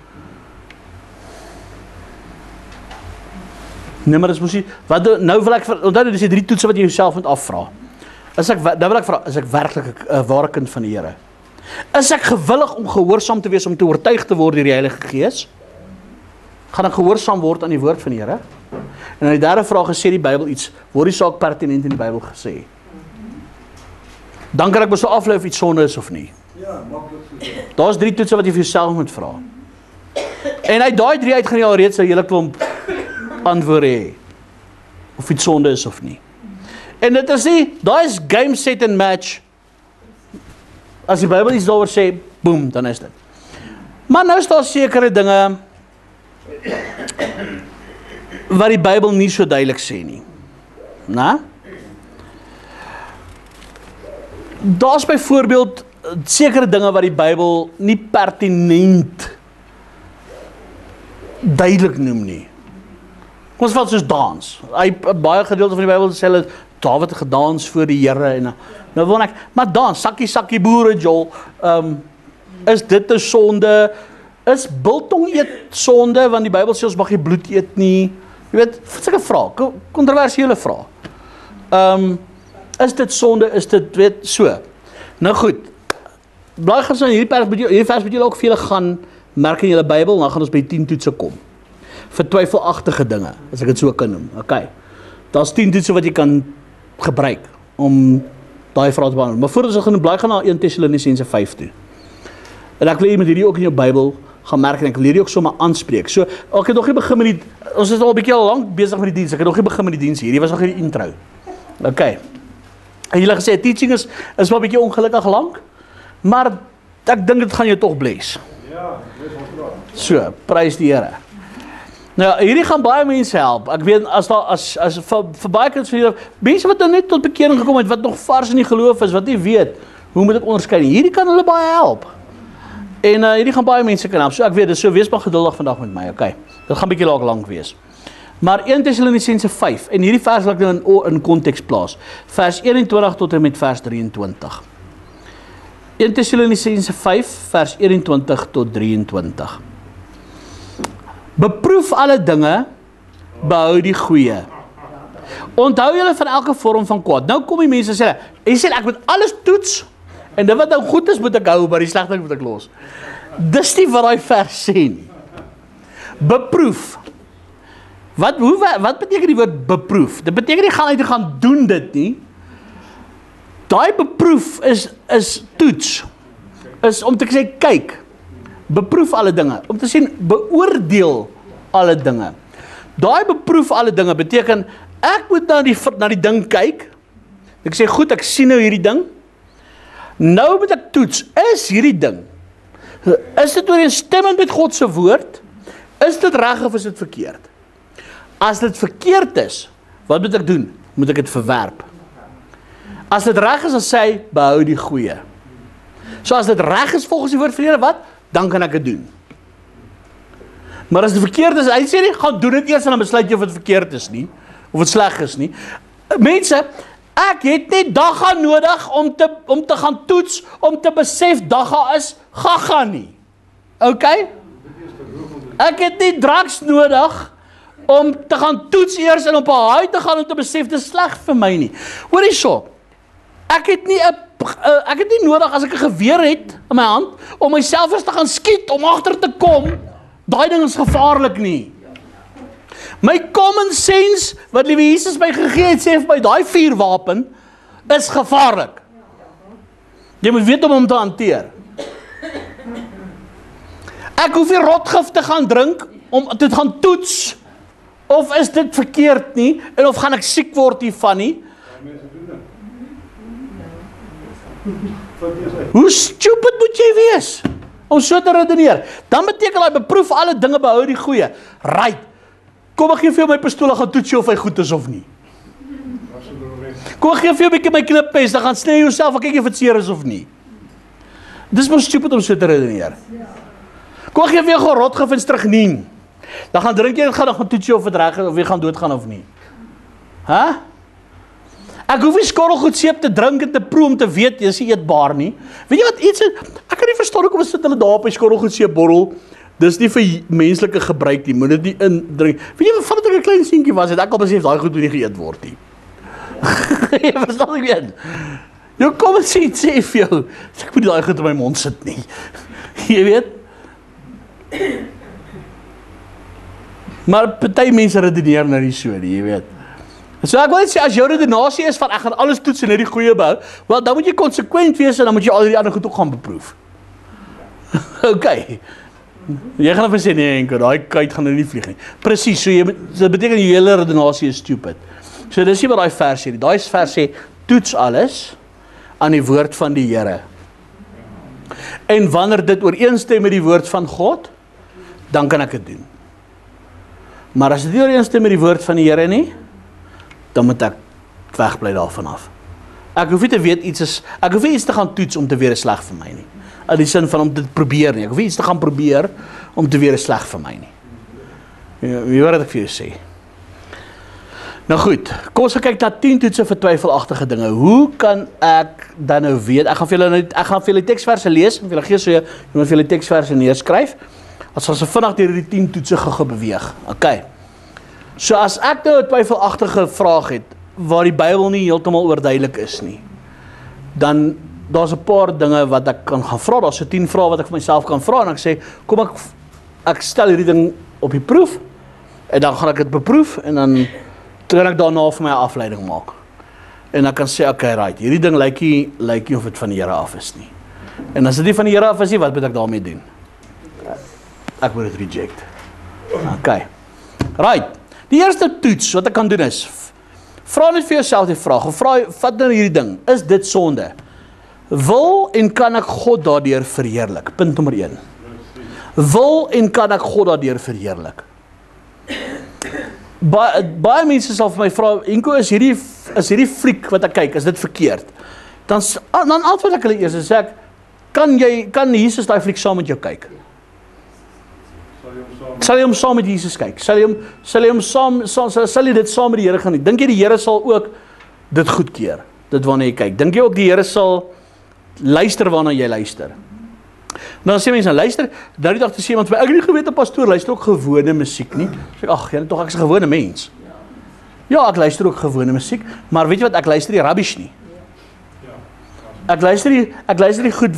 Nee, maar dis mos nie, nou wil ek, onthou dis die 3 toetse wat jy jouself moet afvra. Nou wil ek vra, is ek werklik 'n ware kind van die Here? Is ek gewillig om gehoorsaam te wees, om te oortuig te word deur die Heilige Gees? Gaan ek gehoorsaam word aan die woord van die Here? En dan die derde vraag is, sê die Bybel iets, word die saak pertinent in die Bybel gesê? Dan kan ek so aflei of iets sonde is of nie. Ja, maklik. Daar's 3 toetse wat jy vir jouself moet vra. En uit daai 3 uit gaan jy al reeds 'n hele klomp antwoorde hê. Of iets sonde is of nie. En dit is nie, daai is game, set and match. As die Bybel iets daaroor sê, boem, dan is dit. Maar nou is daar sekere dinge wat die Bybel nie so duidelik sê nie. Né? Daar's byvoorbeeld sekere dinge wat die Bybel nie pertinent duidelik noem nie. Kom ons vat soos dans. Baie gedeelte van die Bybel sê hulle Dawid het gedans voor die Here en nou wil ek, maar dans, sakkie boere Joel, is dit 'n sonde? Is biltong eet sonde, want die Bybel sê ons mag nie bloed eet nie. Jy weet, sulke vrae, kontroversiële vrae. Is dit sonde? Is dit, weet, so. Nou goed, blaai gaan so in hierdie vers moet julle ook vir julle gaan merk in julle Bybel, dan gaan ons by 10 toetse kom. Vir twyfelagtige dinge, as ek dit so kan noem. Okay. Daar's 10 toetse wat jy kan gebruik om daai vrae te beantwoord. Maar voordat ons gaan blaai gaan na 1 Tessalonisense 5 toe. En ek wil jy met hierdie ook in jou Bybel gaan merk en ek wil hierdie ook sommer aanspreek. So, ek het nog nie begin met die, ons is al 'n bietjie al lank besig met die diens. Ek het nog nie begin met die diens hier. Hierdie was nog nie die intro. Okay. En julle gesê teaching is maar 'n bietjie ongelukkig lank, maar ek dink dit gaan jou tog bless. Ja, dis ons praat. So, prys die Here. Nou, hierdie gaan baie mense help. Ek weet as vir baie kinders van julle, mense wat nou net tot bekering gekom het, wat nog vars in die geloof is, wat nie weet hoe moet ek onderskei nie. Hierdie kan hulle baie help. En hierdie gaan baie mense kan help. So ek weet, dis so wees maar geduldig vandag met my, okay. Dit gaan bietjie lank wees. Maar 1 Tessalonisense 5 en hierdie vers wil ek nou in konteks plaas. Vers 21 tot en met vers 23. 1 Tessalonisense 5 vers 21 tot 23. Beproef alle dinge, behou die goeie. Onthou julle van elke vorm van kwaad. Nou kom die mense sê, ek moet alles toets, en dit wat nou goed is moet ek hou, maar die slegte moet ek los. Dis nie wat daai vers sê nie. Beproef. Wat beteken die woord beproef? Dit beteken nie gaan uit en gaan doen dit nie. Daai beproef is toets. Is om te sê, kyk, beproef alle dinge. Om te sê, beoordeel alle dinge. Daai beproef alle dinge beteken, ek moet na die ding kyk. Ek sê, goed, ek sien nou hierdie ding. Nou moet ek toets, is hierdie ding, is dit ooreenstemmend met God se woord? Is dit reg of is dit verkeerd? As dit verkeerd is, wat moet ek doen? Moet ek dit verwerp? As dit reg is, dan sê hy, behou die goeie. So as dit reg is volgens die woord van die Here, wat? Dan kan ek dit doen. Maar as dit verkeerd is, hy sê nie, gaan doen dit eers en dan besluit jy of dit verkeerd is nie, of dit sleg is nie. Mense, ek het net dagga nodig om te gaan toets, om te besef dagga is gaga nie. Okay? Ek het nie drugs nodig om te gaan toets eers en op 'n high te gaan om te besef dit is sleg vir my nie. Hoor hierso. Ek het nie nodig as ek 'n geweer het in my hand om myself eens te gaan skiet om agter te kom. Daai ding is gevaarlik nie. My common sense wat liewe Jesus my gegee het sê vir my daai vuurwapen is gevaarlik. Jy moet weet om hom te hanteer. Ek hoef nie rotgif te gaan drink om dit gaan toets of is dit verkeerd nie en of gaan ek siek word hiervan nie. Hoe stupid moet jy wees om so te redeneer? Dan beteken hy beproef alle dinge, behou die goeie. Right. Kom ek gee vir jou my pistool, gaan toets jy of hy goed is of nie. Kom ek gee vir jou 'n bietjie my knipmes, dan gaan sny jy jouself, kyk of dit seer is of nie. Dis maar stupid om so te redeneer. Kom ek gee vir jou gerotgif en strygnien. Dan gaan drink jy dit, dan gaan toets jy of dit reg is of jy gaan doodgaan of nie. Hæ? Ek hoef nie skorrelgoedseep te drink en te proe om te weet, jy is nie eetbaar nie. Weet jy wat iets is? Ek kan nie verstaan hoekom sit hulle daar op die skorrelgoedseep borrel. Dis nie vir menslike gebruik nie, moet dit nie indrink. Weet jy, vandat ek 'n klein seentjie was, het ek al besef daai goed moet nie geëet word nie. Jy verstaan ek weet. Jou kom en sê vir jou, ek moet daai goed in my mond sit nie. Jy weet? Maar party mense redeneer nou nie so nie, jy weet. So ek wil net sê, as jou redenasie is van ek gaan alles toets en net die goeie bou, wel dan moet jy konsekwent wees en dan moet jy al die ander goed ook gaan beproef. Okay. Jy gaan dan sê nee, enker, daai kite gaan nou nie vlieg nie. Presies, so dit beteken jou hele redenasie is stupid. So dis nie wat daai vers sê nie. Daai vers sê toets alles aan die woord van die Here. En wanneer dit ooreenstem met die woord van God, dan kan ek dit doen. Maar as dit nie ooreenstem met die woord van die Here nie, dan moet ek wegbly daarvan af. Ek hoef nie te weet ek hoef nie iets te gaan toets om te weer sleg vir my nie. In die sin van om dit probeer nie. Ek hoef nie iets te gaan probeer om te weer sleg vir my nie. Wie wat ek vir jou sê? Nou goed, kom ons kyk na 10 toetse vir twyfelagtige dinge. Hoe kan ek dan nou weet? Ek gaan vir julle teksverse lees, en vir julle gee so jy moet vir julle teksverse neerskryf. As ons vinnig deur die 10 toetse gou beweeg. Okay. So as ek nou 'n twyfelagtige vraag het waar die Bybel nie heeltemal oorduidelik is nie, dan daar's 'n paar dinge wat ek kan gaan vra. Daar's so 10 vrae wat ek vir myself kan vra en ek sê, kom ek stel hierdie ding op die proef en dan gaan ek dit beproef en dan kan ek daarna vir my 'n afleiding maak. En dan kan sê, okay, right, hierdie ding lyk nie of dit van die Here af is nie. En as dit nie van die Here af is nie, wat moet ek daarmee doen? Ek moet dit reject. Okay. Right. Die eerste toets wat ek kan doen is, vra net vir jouself die vraag, of vat nou hierdie ding, is dit sonde? Wil en kan ek God daardeur verheerlik? Punt nommer 1. Wil en kan ek God daardeur verheerlik? Baie mense sal vir my vra, Inko, is hierdie fliek wat ek kyk, is dit verkeerd? Dan antwoord ek hulle eers en sê ek, kan Jesus daai fliek saam met jou kyk? Sal jy hom saam met Jesus kyk? Sal jy dit saam met die Here gaan doen? Dink jy die Here sal ook dit goedkeur? Dit waarna jy kyk. Dink jy ook die Here sal luister waarna jy luister? Nou as jy mense luister, nou die dag te sê iemand vir my, ek het nie geweet 'n pastoor luister ook gewone musiek nie. Sê ek, ag, jy tog ek is 'n gewone mens. Ja, ek luister ook gewone musiek, maar weet jy wat, ek luister nie rubbish nie. Ek luister nie goed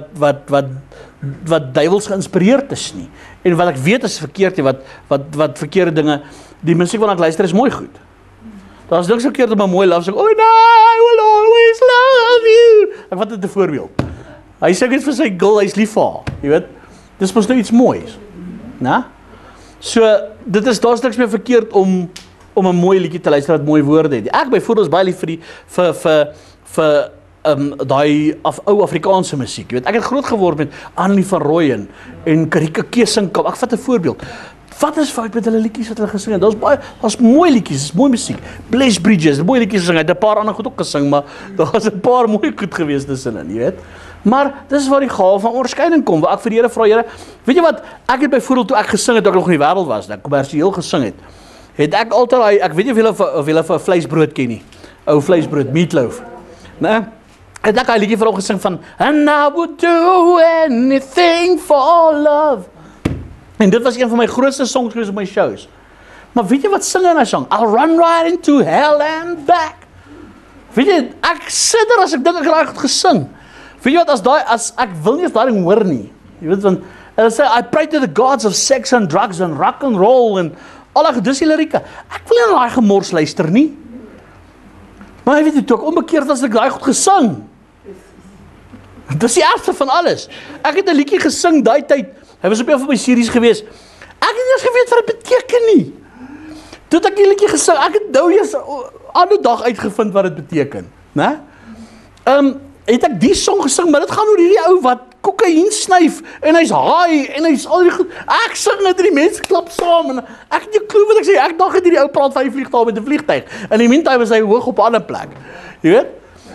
wat duiwels geïnspireerd is nie. En wat ek weet is verkeerd nie, wat verkeerde dinge, die musiek wat ek luister is mooi goed. Daar is niks verkeerd om 'n mooi love song, oh no, I will always love you. Ek vat dit 'n voorbeeld. Hy sê dit vir sy girl, hy's lief vir haar, jy weet. Dis mos nou iets moois, né? So, daar's niks meer verkeerd om 'n mooi liedjie te luister wat mooi woorde het. Ek byvoorbeeld is baie lief vir daai ou Afrikaanse musiek, jy weet. Ek het groot geword met Annelie van Rooyen en Karika Keesingkamp. Ek vat 'n voorbeeld. Wat is fout met hulle liedjies wat hulle gesing het? Daar's mooi liedjies, dis mooi musiek. Bless Bridges, mooi liedjies gesing. Hy het 'n paar ander goed ook gesing, maar daar's 'n paar mooi goed gewees tussenin, jy weet. Maar dis waar die gawe van onderskeiding kom, waar ek vir die Here vra, Here, weet jy wat? Ek het byvoorbeeld toe ek gesing het, toe ek nog in die wêreld was, dat ek kommersieel gesing het ek altyd ek weet nie of julle vir vleisbrood ken nie. Ou vleisbrood, meatloaf. Né? Het ek 'n liedjie vir hom gesing van And I would do anything for love. En dit was een van my grootste songs gewees op my shows. Maar weet jy wat sing in 'n song? I'll run right into hell and back. Weet jy, ek sit daar as ek dink ek het goed gesing. Weet jy wat, as ek wil nie as daai ding hoor nie. Jy weet, want hulle sê, I pray to the gods of sex and drugs and rock and roll en alle dis die lirieke. Ek wil nie na daai gemors luister nie. Maar jy weet jy, toe ek onbekeerd was, ek daai goed gesing. Dis die ergste van alles. Ek het 'n liedjie gesing daai tyd. Hy was op een van my series gewees. Ek het nie eens geweet wat dit beteken nie. Toe ek die liedjie gesing, ek het nou eers 'n ander dag uitgevind wat dit beteken, né? het ek die song gesing, maar dit gaan oor hierdie ou wat kokain snyf, en hy's high, en hy's al die goed, ek sing dit en die mense klap saam, en ek het nie klou wat ek sê, ek dink hierdie ou praat van hy vlieg daar met 'n vliegtuig, en in die meantime is hy hoog op 'n ander plek, jy weet,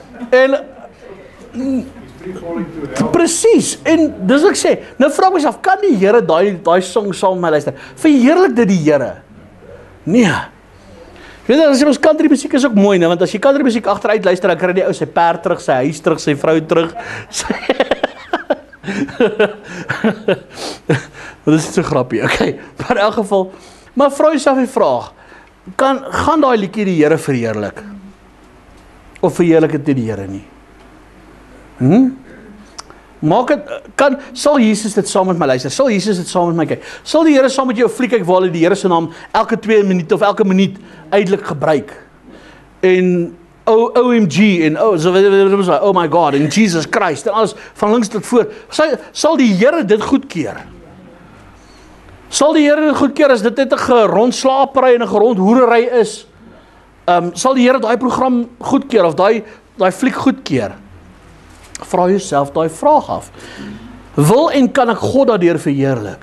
en, presies, en dis wat ek sê, nou vra ek myself, kan die Here daai song saam met my luister, verheerlik dit die Here? Nee. Weet jy, as jy ons country musiek is ook mooi, ne? Want as jy country musiek agteruit luister, dan kry die ou sy perd terug, sy huis terug, sy vrou terug. Dit is so grappie, okay. Maar in elk geval, maar vra jouself die vraag, gaan daai liedjie die Here verheerlik? Of verheerlik dit nie die Here nie? Maak het, sal Jesus dit saam met my luister? Sal Jesus dit saam met my kyk? Sal die Here saam met jou 'n fliek kyk waar hy die Here se naam elke 2 minute of elke minuut uitelik gebruik? En OMG en oh my God en Jesus Christ en alles van links tot voor. Sal die Here dit goedkeur? Sal die Here dit goedkeur as dit net 'n gerondslaapery en 'n gerondhoerery is? Sal die Here daai program goedkeur of daai fliek goedkeur? Vra jouself daai vraag af. Wil en kan ek God daardeur verheerlik?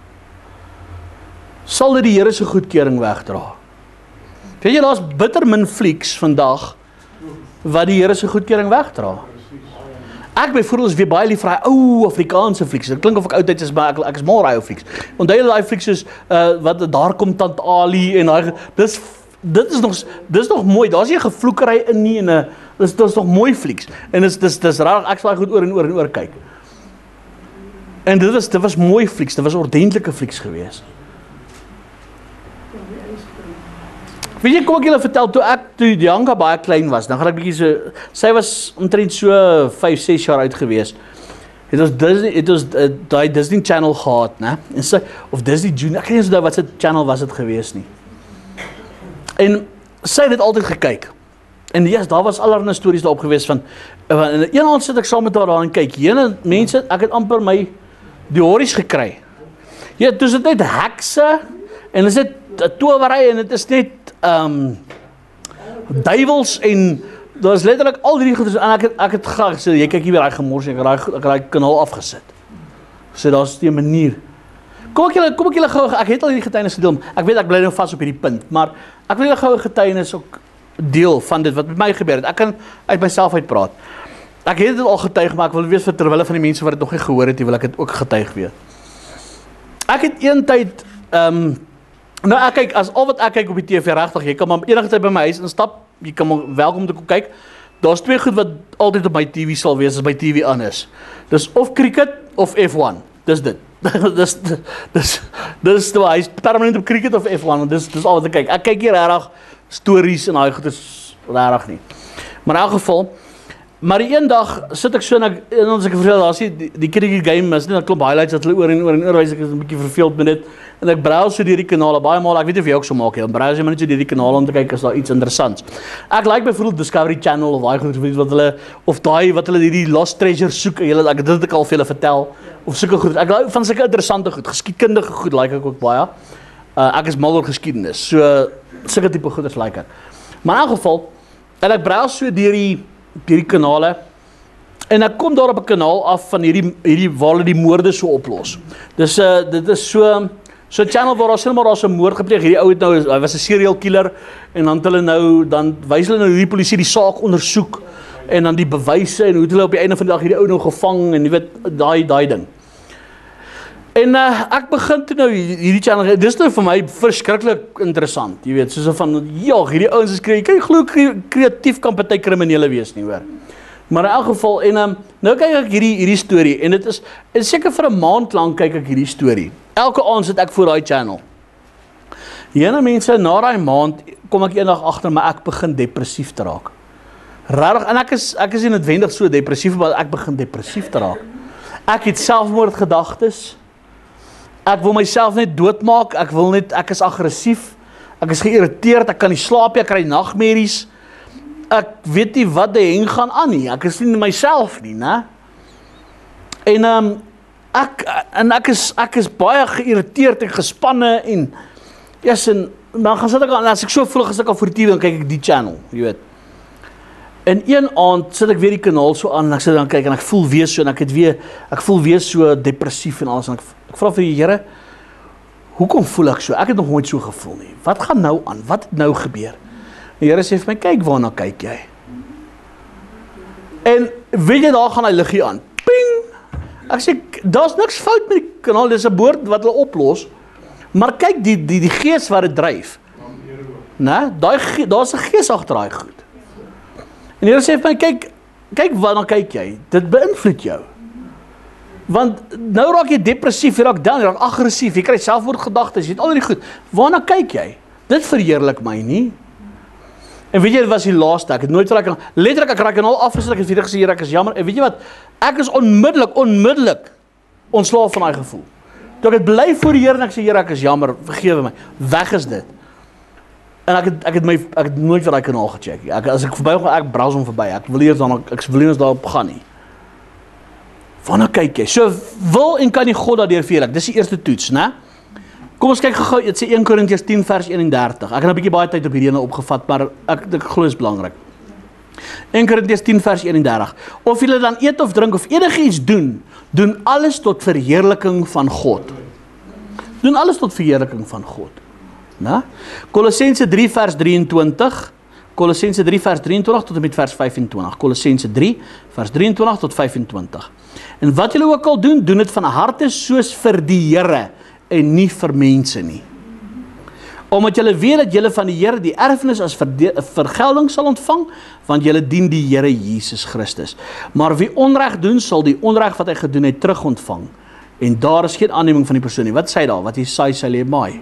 Sal dit die Here se goedkeuring wegdra? Weet jy, daar's bitter min flieks vandag wat die Here se goedkeuring wegdra. Ek byvoorbeeld is weer baie lief vir daai ou Afrikaanse flieks. Dit klink of ek oudheid is, maar ek is mal daai ou flieks. Onthou jy daai flieks soos wat daar kom Tant Ali en daai dis nog mooi. Daar's nie 'n gevloekery in nie en dis nog mooi flieks. En dis rarig, ek sal goed oor en oor kyk. En dit was mooi flieks, dit was ordentlike flieks geweest. Weet jy, kom ek julle vertel, toe Bianca baie klein was, dan gaan ek bietjie so, sy was omtrent so 5-6 jaar oud geweest. Het ons daai Disney Channel gehad, né? En sy, of Disney Junior, ek weet nie eens wat se channel was dit geweest nie. En sy het dit altyd gekyk. En ja, daar was allerlei stories daarop geweest van, en een aand sit ek saam met haar daar en kyk, jene mense, ek het amper my die horries gekry. Ja, toe is dit net hekse, en is dit towery, en dit is net duivels, en daar is letterlik al die goeders, en ek het graag gesê, jy kyk hier weer die gemors, ek het die kanaal afgesit. So daar is die manier. Kom ek julle gou, ek het al die getuienis gedeel, ek weet ek bly nou vas op hierdie punt, maar ek wil julle gou 'n getuienis ook deel van dit wat met my gebeur het. Ek kan uit myself uitpraat. Ek het dit al getuig, maar ek wil weet vir terwille van die mense wat dit nog nie gehoor het, wil ek dit ook getuig weet. Ek het een tyd, nou ek kyk, as al wat ek kyk op die TV regtig, jy kan maar enige tyd by my huis instap, jy kan maar welkom te kom kyk. Daar's twee goed wat altyd op my TV sal wees as my TV aan is. Dis of cricket of F1. Dis dit. dis hy's permanent op cricket of F1, dis al wat ek kyk. Ek kyk hier regtig stories en daai goed is regtig nie. Maar in elk geval, maar die een dag sit ek so en as ek vertel, daar's die cricket game is net 'n klomp highlights wat hulle oor en oor wys, ek is 'n bietjie verveeld met dit. En ek browse so deur die kanale baie maal, ek weet nie of jy ook so maak, jy browse jy maar net so deur die kanale om te kyk as daar iets interessants. Ek like byvoorbeeld Discovery Channel of daai goed wat hulle of daai wat hulle hierdie Lost Treasure soek, ek dit het ek al vir julle vertel, of sulke goed. Ek like van sulke interessante goed, geskiedkundige goed like ek ook baie. Ek is mal oor geskiedenis. So sulke tipe goeders like ek. Maar in elk geval, en ek browse so deur die kanale en ek kom daar op 'n kanaal af van hierdie waar hulle die moorde so oplos. Dis dit is so 'n channel waar daar so 'n moord gepleeg. Hierdie ou het nou, hy was 'n serial killer en dan wys hulle nou hierdie polisie die saak ondersoek en dan die bewyse en hoe het hulle op die einde van die dag hierdie ou nou gevang en jy weet daai ding. En ek begin toe nou hierdie channel, dis nou vir my verskriklik interessant, jy weet, soos van, ja, hierdie ouens is glo kreatief kan party kriminele wees nie, hoor. Maar in elk geval, en nou kyk ek hierdie storie, en dit is seker vir 'n maand lank kyk ek hierdie storie. Elke aand sit ek voor daai channel. Jene mense, na daai maand, kom ek eendag agter, maar ek begin depressief te raak. Rarig, en ek is nie noodwendig so depressief, maar ek begin depressief te raak. Ek het selfmoordgedagtes, ek wil myself net doodmaak, ek is aggressief, ek is geïrriteerd, ek kan nie slaap nie, ek kry nagmerries, ek weet nie wat die heng gaan aan nie, ek is nie myself nie, né? En ek is baie geïrriteerd en gespanne en yes, en dan gaan sit ek al, en as ek so voel, as ek al voor die TV, dan kyk ek die channel, jy weet. En een aand sit ek weer die kanaal so aan en ek sit dan kyk en ek voel weer so en ek voel weer so depressief en alles en ek vra vir die Here, hoekom voel ek so? Ek het nog nooit so gevoel nie. Wat gaan nou aan? Wat het nou gebeur? Die Here sê vir my, kyk waarna kyk jy. En weet jy, daar gaan hy liggie aan. Ping! Ek sê, daar's niks fout met die kanaal, dis 'n boord wat hulle oplos, maar kyk die gees wat dit dryf. Né? Daar's 'n gees agter daai goed. En die Here sê vir my, kyk waarna kyk jy. Dit beïnvloed jou. Want nou raak jy depressief, jy raak down, jy raak aggressief, jy kry selfmoordgedagtes, jy het al die goed. Waarna kyk jy? Dit verheerlik my nie. En weet jy, dit was die laaste, ek het nooit letterlik, ek raak en al afgesit, ek het vir gesê, Here, ek is jammer, en weet jy wat, ek is onmiddellik ontslaaf van daai gevoel. Toe ek het bly voor die Here en ek sê, Here, ek is jammer, vergewe my, weg is dit. En ek het nooit vir daai kanaal gecheck. As ek verby gaan, ek browse hom verby, ek wil nie eens daarop gaan nie. Waarna kyk jy? So wil en kan nie God daardeur verheerlik. Dis die eerste toets, né? Kom ons kyk gou-gou, dit sê 1 Korintiërs 10 vers 31. Ek het 'n bietjie baie tyd op hierdie ene opgevat, maar ek glo is belangrik. 1 Korintiërs 10 vers 31. Of julle dan eet of drink of enigiets doen, doen alles tot verheerliking van God. Doen alles tot verheerliking van God. Né? Kolossense 3 vers 23. Kolossense 3 vers 23 tot en met vers 25. Kolossense 3 vers 23 tot 25. En wat julle ook al doen, doen dit van harte soos vir die Here en nie vir mense nie. Omdat julle weet dat julle van die Here die erfenis as vergelding sal ontvang, want julle dien die Here Jesus Christus. Maar wie onreg doen, sal die onreg wat hy gedoen het terug ontvang. En daar is geen aanneming van die persoon nie. Wat sê daar? Wat jy saai, sal jy maai.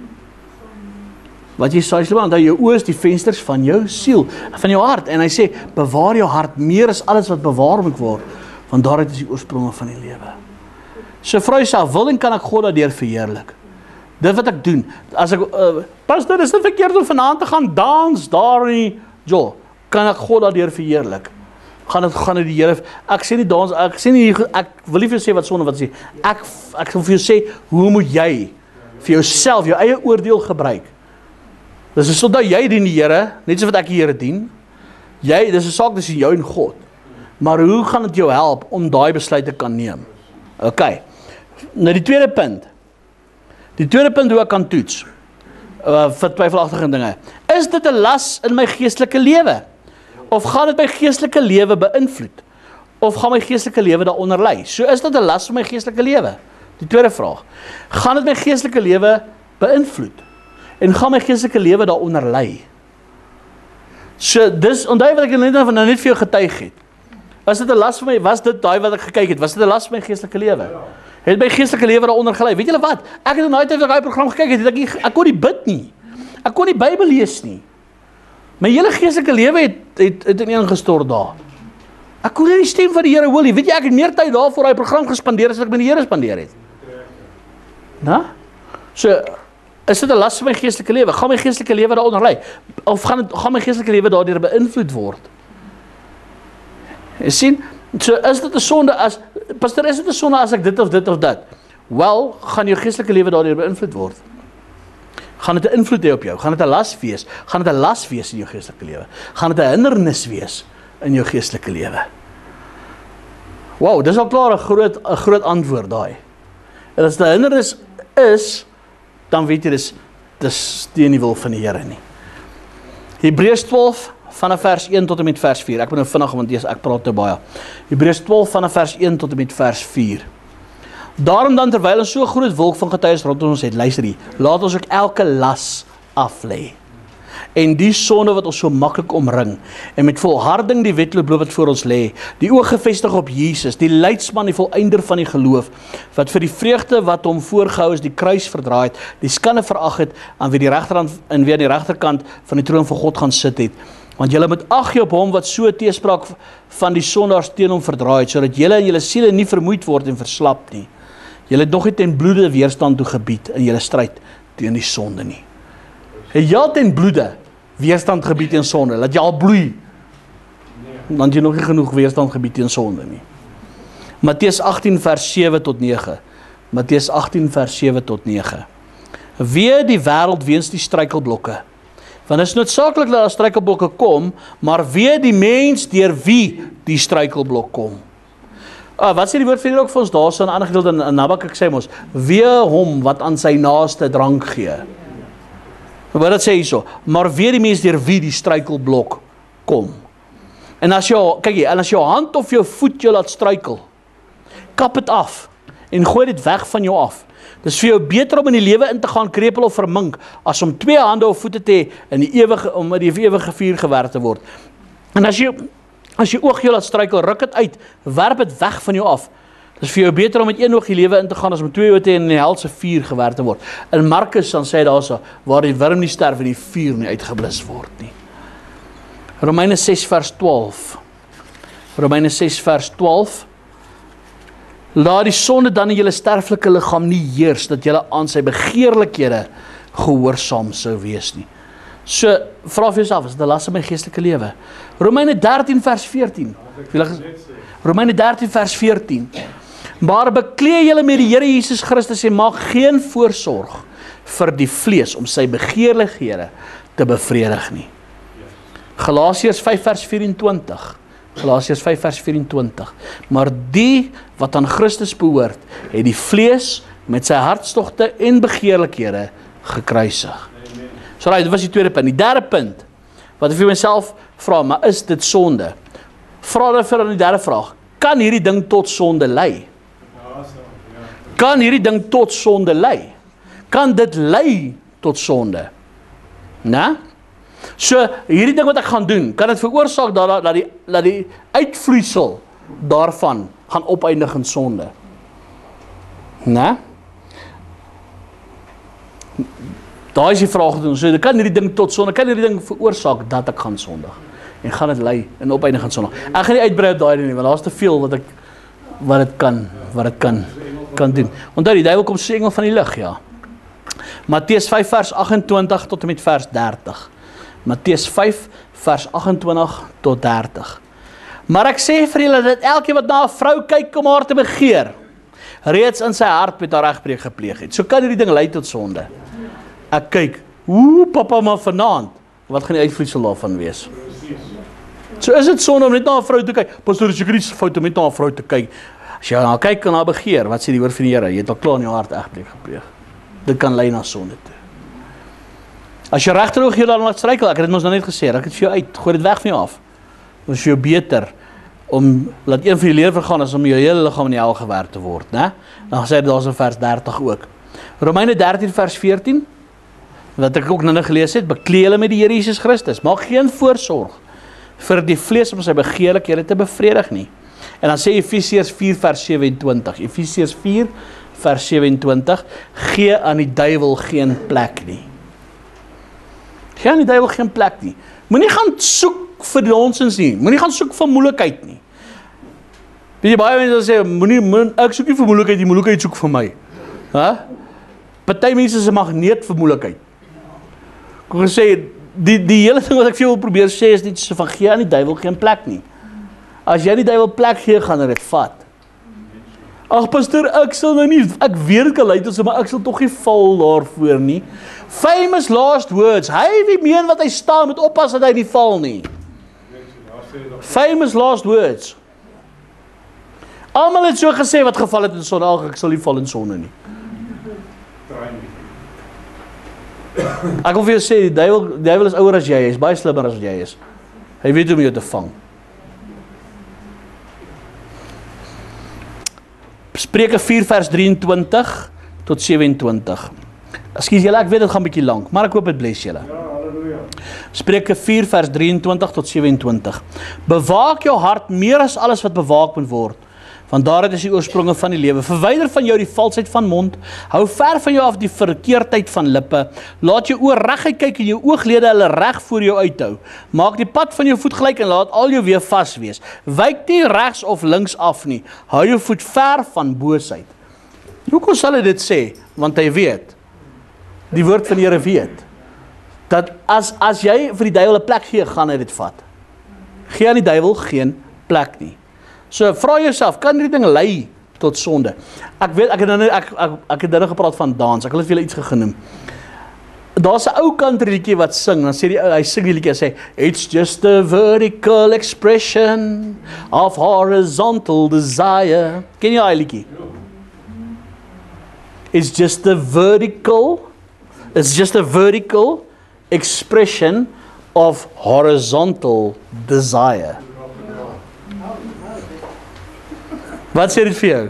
Wat jy saai, sal jy maai. Want jou oë is die vensters van jou siel, van jou hart. En hy sê, bewaar jou hart meer as alles wat bewaar moet word, want daaruit is die oorspronge van die lewe. So vra jouself, wil en kan ek God daardeur verheerlik? Dit wat ek doen, as ek, pastor, is dit verkeerd om vanaand te gaan dans daar in die, kan ek God daardeur verheerlik? Gaan dit die Here, ek sê nie dans, ek wil nie vir jou sê wat sonde wat sê, ek wil vir jou sê, hoe moet jy vir jouself, jou eie oordeel gebruik? Dis 'n sonde, jy dien die Here, net so wat ek die Here dien, dis 'n saak tussen jou en God, maar hoe gaan dit jou help om daai besluit te kan neem? Ok, nou die tweede punt hoe ek kan toets, vir twyfelagtige dinge, is dit 'n las in my geestelike lewe? Of gaan dit my geestelike lewe beïnvloed? Of gaan my geestelike lewe daaronder lê? So is dit 'n las vir my geestelike lewe? Die tweede vraag, gaan dit my geestelike lewe beïnvloed? En gaan my geestelike lewe daaronder lê? So dis, onthou wat ek net vir jou getuig het. Was dit 'n las vir my, was dit daai wat ek gekyk het, was dit 'n las vir my geestelike lewe? Het my geestelike lewe daaronder gelei? Weet julle wat? Ek het in daai tyd wat daai program gekyk het, ek kon nie bid nie. Ek kon nie Bybel lees nie. My hele geestelike lewe het ineengestort daar. Ek kon nie die stem van die Here hoor nie. Weet jy, ek het meer tyd daar voor daai program gespandeer as wat ek met die Here spandeer het. Nou? So, is dit 'n las vir my geestelike lewe? Gaan my geestelike lewe daaronder lê? Of gaan my geestelike lewe daardeur beïnvloed word? Jy sien? So is dit 'n sonde as, pastor, is dit 'n sonde as ek dit of dat? Wel, gaan jou geestelike lewe daardeur beïnvloed word. Gaan dit 'n invloed hê op jou? Gaan dit 'n las wees? Gaan dit 'n las wees in jou geestelike lewe? Gaan dit 'n hindernis wees in jou geestelike lewe? Wow, dis al klaar 'n groot antwoord daai. En as dit 'n hindernis is, dan weet jy dis teen die wil van die Here nie. Hebreërs 12 vanaf vers 1 tot en met vers 4. Ek moet nou vinnig, want ek praat te baie. Hebreërs 12 vanaf vers 1 tot en met vers 4. Daarom dan, terwyl ons so groot wolk van getuies rondom ons het, luister hier, laat ons ook elke las aflê. En die sonde wat ons so maklik omring, en met volharding die wedloop wat voor ons lê, die oog gefestig op Jesus, die leidsman, die volëinder van die geloof, wat vir die vreugde wat hom voorgehou is, die kruis verdraai het, die skande verag het, en wie aan die regterkant van die troon van God gaan sit het. Want julle moet ag gee op hom wat so teespraak van die sondaars teen hom verdraai het, sodat julle en julle siele nie vermoeid word en verslap nie. Julle het nog nie ten bloede weerstand toe gebied in julle stryd teen die sonde nie. Het jy al ten bloede weerstand gebied teen sonde? Laat jy al bloei, dan jy nog nie genoeg weerstand gebied teen sonde nie. Matteus 18 vers 7 tot 9. Matteus 18 vers 7 tot 9. Wee die wêreld weens die struikelblokke. Want dit is noodsaaklik dat daar struikelblokke kom, maar weet die mens deur wie die struikelblok kom. Wat sê die woord vir hier ook vir ons daar, so 'n ander gedeelte in Habakuk sê ons, wee hom wat aan sy naaste drank gee. Wat dit sê hierso, maar weet die mens deur wie die struikelblok kom. En as jou hand of jou voet jou laat struikel, kap dit af en gooi dit weg van jou af. Dis vir jou beter om in die lewe in te gaan krepel of vermink, as om 2 hande of voete te hê in die ewige vuur gewerk te word. En as jy oog jou laat struikel, ruk dit uit, werp dit weg van jou af. Dis vir jou beter om met 1 oog die lewe in te gaan, as om 2 oë te hê in die helse vuur gewerk te word. In Markus dan sê daarso, waar die wurm nie sterf en die vuur nie uitgeblus word nie. Romeine 6 vers 12. Romeine 6 vers 12. Laat die sonde dan in julle sterflike liggaam nie heers, dat julle aan sy begeerlikhede gehoorsaam sou wees nie. So, vra vir jouself, is dit 'n las in my geestelike lewe? Romeine 13 vers 14. Romeine 13 vers 14. Maar beklee julle met die Here Jesus Christus en maak geen voorsorg vir die vlees om sy begeerlikhede te bevredig nie. Galasiërs 5 vers 24. Galasiërs 5 vers 24. Maar die wat aan Christus behoort, het die vlees met sy hartstogte en begeerlikhede gekruisig. So dit was die tweede punt. Die derde punt, wat ek vir myself vra, maar is dit sonde? Vra dan vir die derde vraag, kan hierdie ding tot sonde lei? Kan hierdie ding tot sonde lei? Kan dit lei tot sonde? Né? So, hierdie ding wat ek gaan doen, kan dit veroorsaak dat die uitvloeisel daarvan gaan opeindig in sonde? Né? Daar is die vraag gedoen, so kan hierdie ding tot sonde, kan hierdie ding veroorsaak dat ek gaan sondig? En gaan dit lei en opeindig in sondig? Ek gaan nie uitbrei op daai nie, want daar's te veel wat dit kan doen. Onthou, die duiwel kom so engel van die lig, ja. Matteus 5 vers 28 tot en met vers 30. Matteus 5 vers 28 tot 30. Maar ek sê vir julle dat elkeen wat na 'n vrou kyk om haar te begeer, reeds in sy hart met haar egbreek gepleeg het. So kan hierdie ding lei tot sonde. Ek kyk, papa maar vanaand, wat gaan die uitvloeisel daarvan wees? So is dit sonde om net na 'n vrou te kyk. Pastor, is seker nie fout om net na 'n vrou te kyk. As jy na kyk en na begeer, wat sê die woord van die Here? Jy het al klaar in jou hart egbreek gepleeg. Dit kan lei na sonde toe. As jy regteroog jou dan laat struikel, ek het dit mos nou net gesê, raak dit vir jou uit, gooi dit weg van jou af. Dit is vir jou beter om laat een van die leer vergaan as om jou hele liggaam in die hel gewerk te word, né? Dan sê dit daar in vers 30 ook. Romeine 13 vers 14, wat ek ook nou gelees het, beklee julle met die Here Jesus Christus, maak geen voorsorg vir die vlees om sy begeerlikhede te bevredig nie. En dan sê Efesiërs 4 vers 27, Efesiërs 4 vers 27, gee aan die duiwel geen plek nie. Gee aan die duiwel geen plek nie. Moenie gaan soek vir nonsens nie, moenie gaan soek vir moeilikheid nie. Weet jy, baie mense sê, ek soek nie vir moeilikheid, die moeilikheid soek vir my. Party mense is 'n magneet vir moeilikheid. Ek wil sê, die hele ding wat ek vir jou wil probeer sê, is net so van, gee aan die duiwel geen plek nie. As jy die duiwel plek gee, gaan hy dit vat. Ag pastor, ek sal nou nie, ek weet dit kan lei tot so, maar ek sal tog nie val daarvoor nie. Famous last words, hy wie meen wat hy staan, moet oppas dat hy nie val nie. Famous last words. Almal het so gesê wat geval het in sonde, ag ek sal nie val in sonde nie. Ek wil vir jou sê, die duiwel is ouer as jy is, baie slimmer as jy is. Hy weet hoe om jou te vang. Spreuke 4 vers 23 tot 27. Ekskuus julle, ek weet dit gaan bietjie lank, maar ek hoop dit bless julle. Spreuke 4 vers 23 tot 27. Bewaak jou hart meer as alles wat bewaak moet word, want daaruit is die oorspronge van die lewe. Verwyder van jou die valsheid van mond, hou ver van jou af die verkeerdheid van lippe, laat jou oor reguit kyk en jou ooglede hulle reg voor jou uithou. Maak die pad van jou voet gelyk en laat al jou weë vas wees. Wyk nie regs of links af nie, hou jou voet ver van boosheid. Hoekom sal hy dit sê? Want hy weet, die woord van die Here weet, dat as jy vir die duiwel 'n plek gee, gaan hy dit vat. Gee aan die duiwel geen plek nie. So, vra jouself, kan hierdie ding lei tot sonde? Ek weet, ek het nou gepraat van dans, ek het vir julle iets genoem. Daar's 'n ou countryliedjie wat sing, dan sê hy sing die liedjie, hy sê, it's just a vertical expression of horizontal desire. Ken jy daai liedjie? It's just a vertical expression of horizontal desire. Wat sê dit vir jou?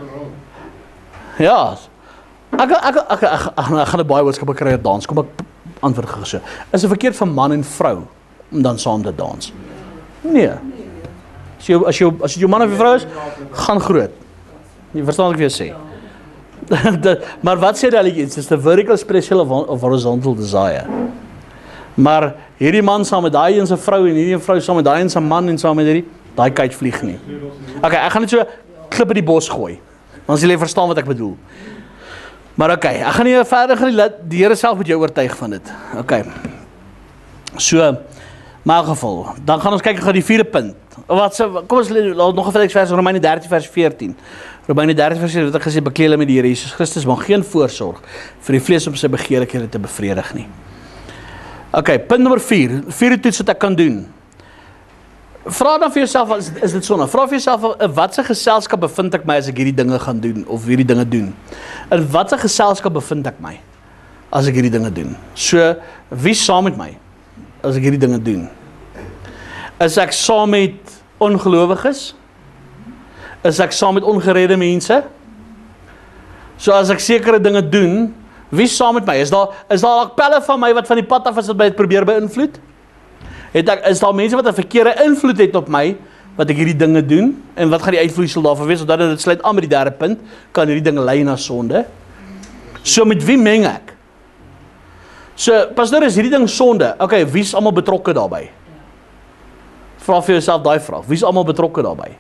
Ja. Ek gaan 'n baie boodskappe kry op dans. Kom ek antwoord gou so. Is dit verkeerd van man en vrou om dan saam te dans? Nee. As jy jou man of jou vrou is, gaan groot. Jy verstaan wat ek vir jou sê. Maar wat sê daai liedjie? It's the vertical expression of horizontal desire. Maar hierdie man saam met daai een se vrou en hierdie vrou saam met daai een se man en saam met hierdie, daai kite vlieg nie. Okay, ek gaan net so klip in die bos gooi. Dan sal jy verstaan wat ek bedoel. Maar okay, ek gaan nie verder gaan die Here self met jou oortuig van dit. Okay. So, maar in geval, dan gaan ons kyk gou die 4de punt. Kom ons laat nog 'n vers Romeine 13 vers 14. Romeine 13 vers 14 wat ek gesê beklee hulle met die Here Jesus Christus, maar geen voorsorg vir die vlees om sy begeerlikhede te bevredig nie. Okay, punt nommer 4. 4 toets wat ek kan doen. Vra dan vir jouself, is dit sonde? Vra vir jouself, in watse geselskap bevind ek my as ek hierdie dinge gaan doen, of hierdie dinge doen? In watse geselskap bevind ek my, as ek hierdie dinge doen? So, wie saam met my, as ek hierdie dinge doen? Is ek saam met ongelowiges? Is ek saam met ongeredde mense? So, as ek sekere dinge doen, wie saam met my? Is daar pelle van my wat van die pad af is wat my het probeer beïnvloed? Is daar mense wat 'n verkeerde invloed het op my, wat ek hierdie dinge doen, en wat gaan die uitvloeisel daarvan wees, omdat dit sluit aan met die 3de punt, kan hierdie dinge lei na sonde. So met wie meng ek? So, pastor, is hierdie ding sonde? Okay, wie is almal betrokke daarbey? Vra vir jouself daai vraag, wie is almal betrokke daarbey?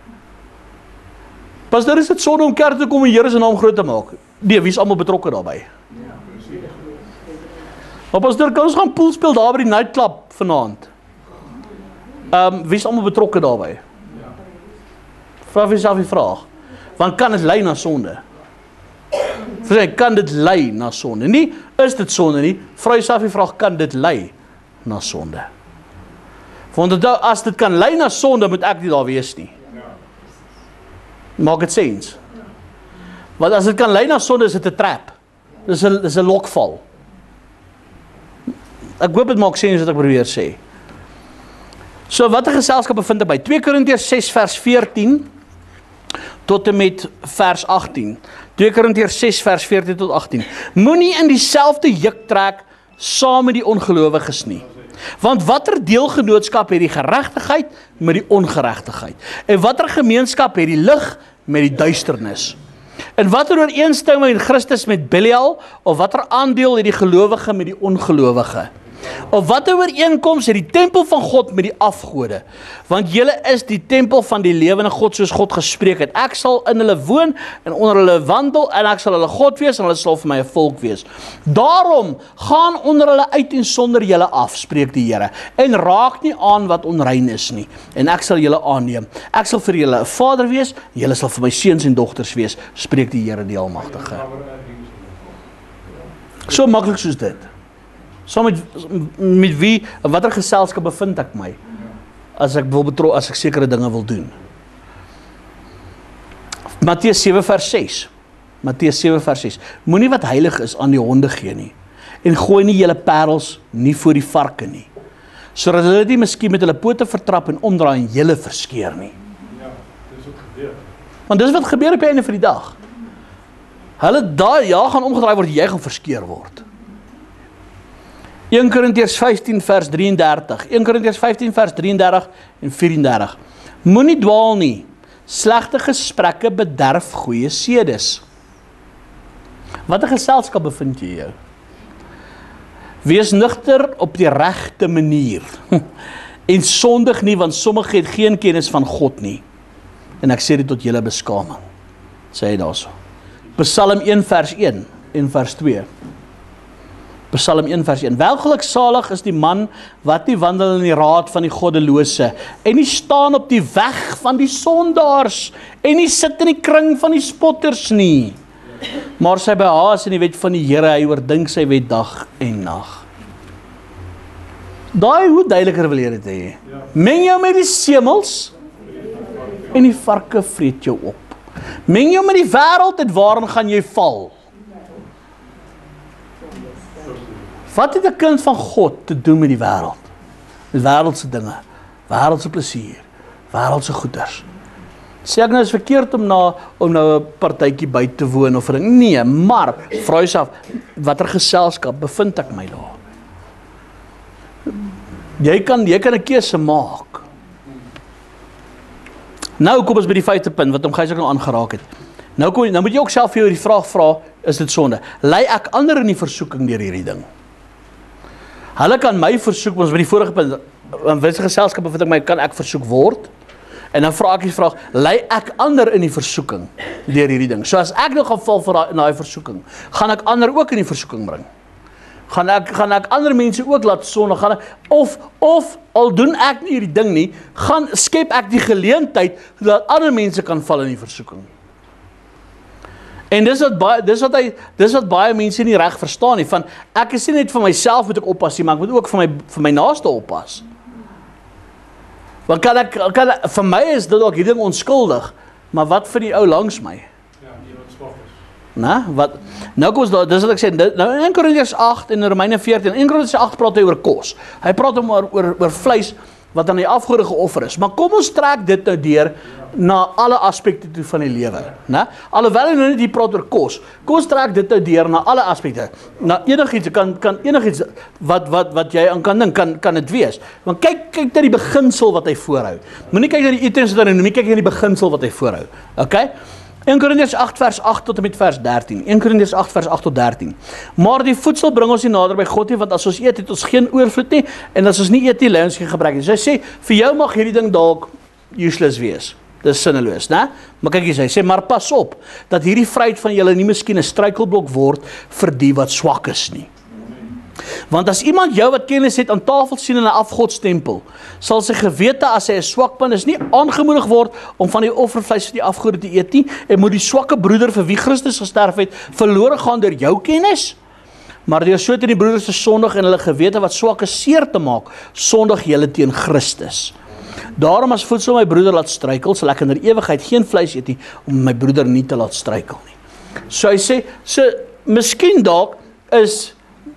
Pastor, is dit sonde om kerk te kom en Here se naam groot te maak? Nee, wie is almal betrokke daarbey? Maar pastor, kan ons gaan pool speel daar by die nightclub vanaand? Wie is almal betrokke daarbey? Vra vir jouself die vraag. Want kan dit lei na sonde? Kan dit lei na sonde? Nie, is dit sonde nie? Vra jouself die vraag, kan dit lei na sonde? Want as dit kan lei na sonde, moet ek nie daar wees nie. Maak dit sens? Want as dit kan lei na sonde, is dit 'n trap. Dis 'n lokval. Ek hoop dit maak sens wat ek probeer sê. So, watter geselskap bevind ek by? 2 Korintiërs 6 vers 14 tot en met vers 18. 2 Korintiërs 6 vers 14 tot 18. Moenie in dieselfde juk trek saam met die ongelowiges nie. Want watter deelgenootskap het die geregtigheid met die ongeregtigheid? En watter gemeenskap het die lig met die duisternis? En watter ooreenstemming in Christus met Belial, of watter aandeel het die gelowige met die ongelowige? Of watter ooreenkoms het die tempel van God met die afgode? Want julle is die tempel van die lewende God, soos God gespreek het. Ek sal in hulle woon en onder hulle wandel, en ek sal hulle God wees en hulle sal vir my 'n volk wees. Daarom gaan onder hulle uit en sonder julle af, spreek die Here, en raak nie aan wat onrein is nie, en ek sal julle aanneem. Ek sal vir julle 'n vader wees, en julle sal vir my seuns en dogters wees, spreek die Here die Almagtige. So maklik soos dit. So met wie, watter geselskap bevind ek my, as ek sekere dinge wil doen. Matteus 7 vers 6. Matteus 7 vers 6. Moenie wat heilig is aan die honde gee nie, en gooi nie julle parels nie voor die varke nie, sodat hulle nie miskien met hulle pote vertrap en omdraai en julle verskeer nie. Ja, dis wat gebeur. Want dis wat gebeur op die einde van die dag. Hulle gaan omgedraai word, jy gaan verskeer word. 1 Korintiërs 15 vers 33. 1 Korintiërs 15 vers 33 en 34. Moenie dwaal nie. Slegte gesprekke bederf goeie sedes. Watter geselskap bevind jy jou? Wees nugter op die regte manier. En sondig nie, want sommige het geen kennis van God nie. En ek sê dit tot julle beskaming. Sê hy daarso. Psalm 1 vers 1 en vers 2. Psalm 1 vers 1. Welgeluksalig is die man wat nie wandel in die raad van die goddelose, en nie staan op die weg van die sondaars, en nie sit in die kring van die spotters nie. Maar sy behaas in die wet van die Here, hy oordink sy wet dag en nag. Daai, hoe duideliker wil jy dit hê? Meng jou met die semels, en die varke vreet jou op. Meng jou met die wêreld en waarin gaan jy val? Wat het 'n kind van God te doen met die wêreld? Met wêreldse dinge, wêreldse plesier, wêreldse goeders. Sê ek nou is verkeerd om nou 'n partytjie by te woon of 'n ding? Nee, maar vra jouself, watter geselskap bevind ek my daar? Jy kan 'n keuse maak. Nou kom ons by die 5de punt wat hom Gys ook nou aangeraak het. Nou moet jy ook self vir jou die vraag vra, is dit sonde? Lei ek ander in die versoeking deur hierdie ding? Hulle kan my versoek, ons by die vorige punt, in watter geselskap bevind ek my, kan ek versoek word? En dan vra ek die vraag, lei ek ander in die versoeking deur hierdie ding? So as ek nou gaan val vir daai versoeking, gaan ek ander ook in die versoeking bring? Gaan ek ander mense ook laat sondig, of al doen ek nie hierdie ding nie, skep ek die geleentheid dat ander mense kan val in die versoeking. En dis wat baie mense nie reg verstaan nie, van ek is nie net vir myself moet ek oppas nie, maar ek moet ook vir my naaste oppas. Want vir my is dit ook hierdie ding onskuldig, maar wat vir die ou langs my? Ja, die wat swak is. Nou kom ons daar, dis wat ek sê, nou in 1 Korintiërs 8 en Romeine 14, in 1 Korintiërs 8 praat hy oor kos. Hy praat oor vleis wat aan die afgode geoffer is. Maar kom ons trek dit nou deur na alle aspekte toe van die lewe, né? Alhoewel hy nou net hier praat oor kos. Kom ons trek dit nou deur na alle aspekte. Na enigiets kan enigiets wat jy aan kan dink, kan dit wees. Want kyk na die beginsel wat hy voorhou. Moenie kyk na die items wat hy noem, kyk na die beginsel wat hy voorhou. Okay? 1 Korintiërs 8 vers 8 tot en met vers 13. 1 Korintiërs 8 vers 8 tot 13. Maar die voedsel bring ons nie nader by God nie, want as ons eet, het ons geen oorvloed nie, en as ons nie eet nie, lê ons geen gebrek nie. So hy sê, vir jou mag hierdie ding dalk useless wees. Dis sinneloos, né? Maar kyk hier, hy sê, maar pas op, dat hierdie vryheid van julle nie miskien 'n struikelblok word vir die wat swak is nie. Want as iemand jou wat kennis het aan tafel sien in 'n afgodstempel, sal sy gewete as hy 'n swakpunt is nie aangemoedig word om van die offervleis vir die afgode te eet nie, en moet die swakke broeder vir wie Christus gesterf het, verlore gaan deur jou kennis? Maar deur so teen die broeders te sondig en hulle gewete wat swak is seer te maak, sondig julle teen Christus. Daarom as voedsel my broeder laat struikel, sal ek in der ewigheid geen vleis eet nie, om my broeder nie te laat struikel nie. So hy sê, miskien dalk is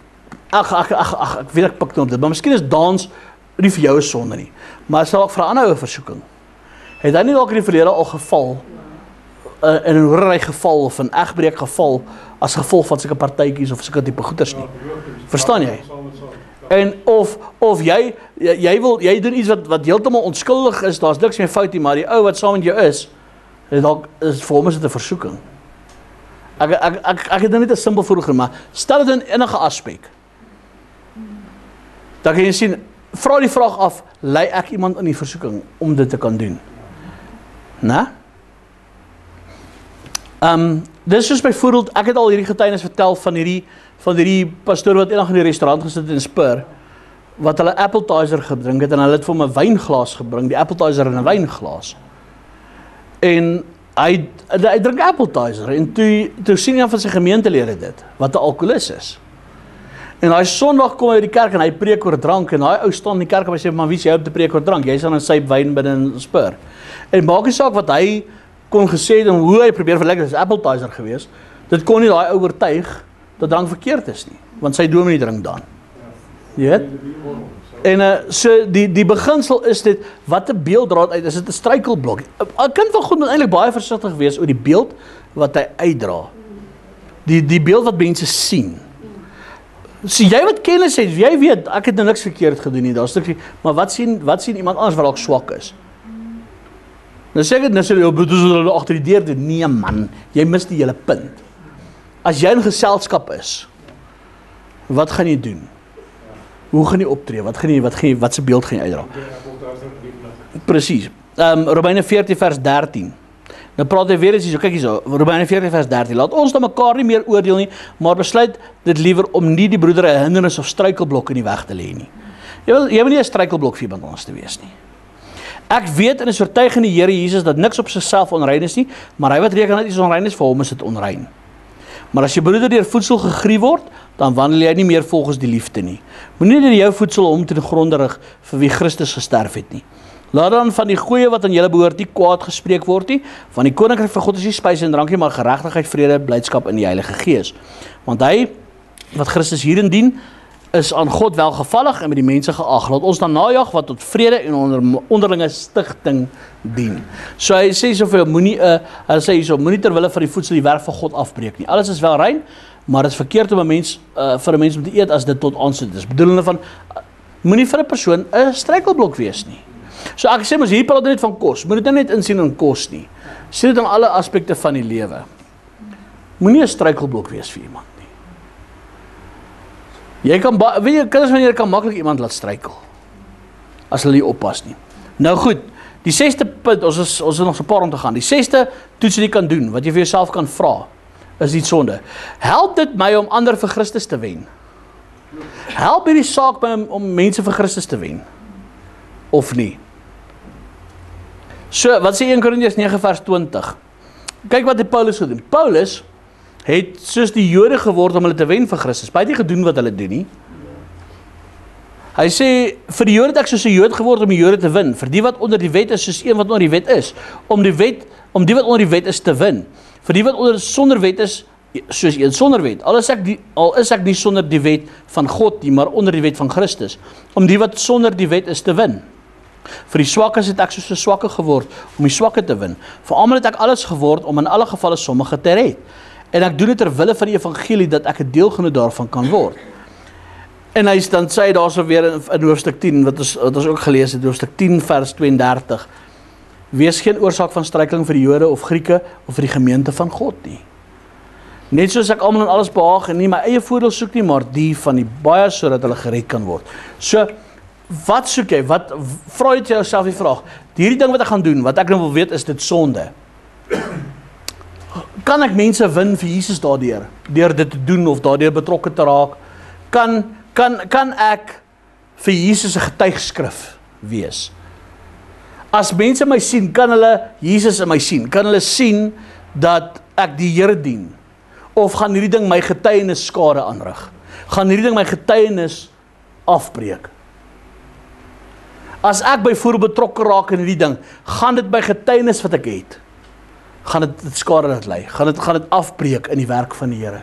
ek weet ek pik nou op dit, maar miskien is dans nie vir jou 'n sonde nie, maar is dalk vir 'n ander versoeking. Het hy nie dalk in die verlede al geval, in 'n hoerery geval, of 'n egbreek geval, as gevolg van sulke partytjies, of sulke tipe goeders nie? Verstaan jy? En of jy doen iets wat heeltemal onskuldig is, daar's niks meer fout nie, maar die ou wat saam met jou is dalk is vir hom is dit 'n versoeking. Ek het nou net 'n simpel voorbeeld, maar stel dit in enige aspek. Dan kan jy sien, vra die vraag af, lei ek iemand in die versoeking om dit te kan doen? Né? Dis soos byvoorbeeld, ek het al hierdie getuienis vertel van hierdie pastoor wat eendag in die restaurant gesit het in Spur, wat hulle appetizer gedrink het, en hulle het vir hom 'n wynglaas gebring, die appetizer in 'n wynglaas. En hy drink appetizer, en toe sien een van sy gemeentelede dit, wat 'n alkoholist is. En daai Sondag kom hy uit die kerk en hy preek oor drank, en daai ou staan in die kerk en hy sê, maar wie is jy om te preek oor drank? Jy is aan 'n syp wyn binne in Spur. En maak nie saak wat hy kon gesê het en hoe hy probeer verlekker, is appetizer gewees, dit kon nie daai ou oortuig dat drank verkeerd is nie, want sy dominee drink dan. Jy weet? En so die beginsel is dit, wat 'n beeld draad uit, is dit 'n struikelblok. 'n Kind van God moet eintlik baie versigtig wees oor die beeld wat hy uitdra. Die beeld wat mense sien. So jy wat kennis het, jy weet, ek het nou niks verkeerd gedoen nie, daar's niks, maar wat sien iemand anders wat dalk swak is? Nou sê ek dit, nou sê jy, dis hulle agter die deur doen. Nee man, jy mis die hele punt. As jy in geselskap is, wat gaan jy doen? Hoe gaan jy optree? Wat se beeld gaan jy uitdra? Presies. Romeine 14 vers 13. Nou praat hy weer eens hier, kyk hier so, Romeine 14 vers 13. Laat ons dan mekaar nie meer oordeel nie, maar besluit dit liewer om nie die broeder 'n hindernis of struikelblok in die weg te lê nie. Jy wil nie 'n struikelblok vir iemand anders te wees nie. Ek weet en is oortuig in die Here Jesus dat niks op sigself onrein is nie, maar hy wat reken dat iets onrein is, vir hom is dit onrein. Maar as jou broeder deur voedsel gegrief word, dan wandel jy nie meer volgens die liefde nie. Moenie deur jou voedsel om ten gronde rig vir wie Christus gesterf het nie. Laat dan van die goeie wat aan julle behoort nie kwaad gespreek word nie, want die koninkryk van God is nie spys en drank nie, maar geregtigheid, vrede, blydskap in die Heilige Gees. Want hy wat Christus hierin dien, is aan God welgevallig en met die mense geag. Laat ons dan najag wat tot vrede en onderlinge stigting dien. So hy sê so vir moenie moenie ter wille van die voedsel die werk van God afbreek nie. Alles is wel rein, maar dit is verkeerd om 'n mens vir 'n mens om te eet as dit tot aansit is. Bedoelende van moenie vir 'n persoon 'n struikelblok wees nie. So ek sê mos hier praat net van kos. Moet dit net insien in kos nie. Sien dit in alle aspekte van die lewe. Moenie 'n struikelblok wees vir iemand. Jy kan, weet jy, kinders van julle kan maklik iemand laat struikel, as hulle nie oppas nie. Nou goed, die 6de punt, ons is nog so 'n paar om te gaan, die 6de toets wat jy kan doen, wat jy vir jouself kan vra, is die sonde. Help dit my om ander vir Christus te wen? Help hierdie saak my om mense vir Christus te wen? Of nie? So, wat sê 1 Korintiërs 9 vers 20? Kyk wat die Paulus gedoen. Paulus het soos die Jode geword om hulle te wen vir Christus. Hy het nie gedoen wat hulle doen nie. Hy sê, vir die Jode het ek soos 'n Jood geword om die Jode te win. Vir die wat onder die wet is, soos een wat onder die wet is. Om die wat onder die wet is te win. Vir die wat sonder wet is, soos een sonder wet. Al is ek nie sonder die wet van God nie, maar onder die wet van Christus. Om die wat sonder die wet is te win. Vir die swakkes het ek soos 'n swakke geword, om die swakke te win. Vir almal het ek alles geword, om in alle gevalle sommige te red. En ek doen dit ter wille van die evangelie, dat ek 'n deelgenoot daarvan kan word. En dan sê hy daarso weer in hoofstuk 10, wat ons ook gelees het, hoofstuk 10 vers 32, wees geen oorsaak van struikeling vir die Jode of Grieke, of vir die gemeente van God nie. Net soos ek almal in alles behaag, en nie my eie voordeel soek nie, maar die van die baie, sodat hulle gered kan word. So, wat soek jy? Vra jy jouself die vraag, hierdie ding wat ek gaan doen, wat ek nou wil weet, is dit sonde? Kan ek mense win vir Jesus daardeur, deur dit te doen of daardeur betrokke te raak? Kan ek vir Jesus 'n getuigskrif wees? As mense my sien, kan hulle Jesus in my sien? Kan hulle sien dat ek die Here dien? Of gaan hierdie ding my getuienis skade aanrig? Gaan hierdie ding my getuienis afbreek? As ek byvoorbeeld betrokke raak in hierdie ding, gaan dit my getuienis wat ek het, gaan dit skade laat lei, gaan dit afbreek in die werk van die Here.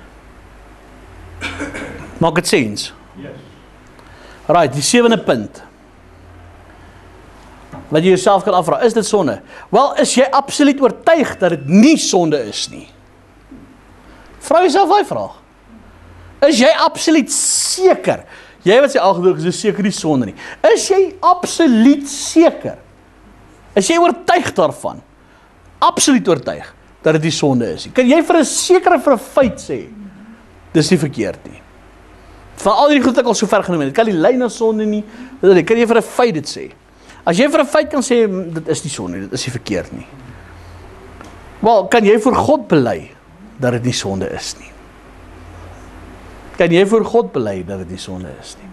Maak dit sens? Yes. Right, die 7de punt, wat jy jouself kan afvra, is dit sonde? Wel, is jy absoluut oortuig dat dit nie sonde is nie? Vra jouself daai vraag. Is jy absoluut seker? Jy wat sê algedruk is seker nie sonde nie. Is jy absoluut seker? Is jy oortuig daarvan? Absoluut oortuig dat dit nie sonde is nie. Kan jy vir 'n feit sê, dis nie verkeerd nie? Van al die goed wat ek al so ver genoem het, kan die lei na sonde nie, kan jy vir 'n feit dit sê? As jy vir 'n feit kan sê, dit is nie sonde, dit is nie verkeerd nie. Wel, kan jy voor God bely dat dit nie sonde is nie? Kan jy voor God bely dat dit nie sonde is nie?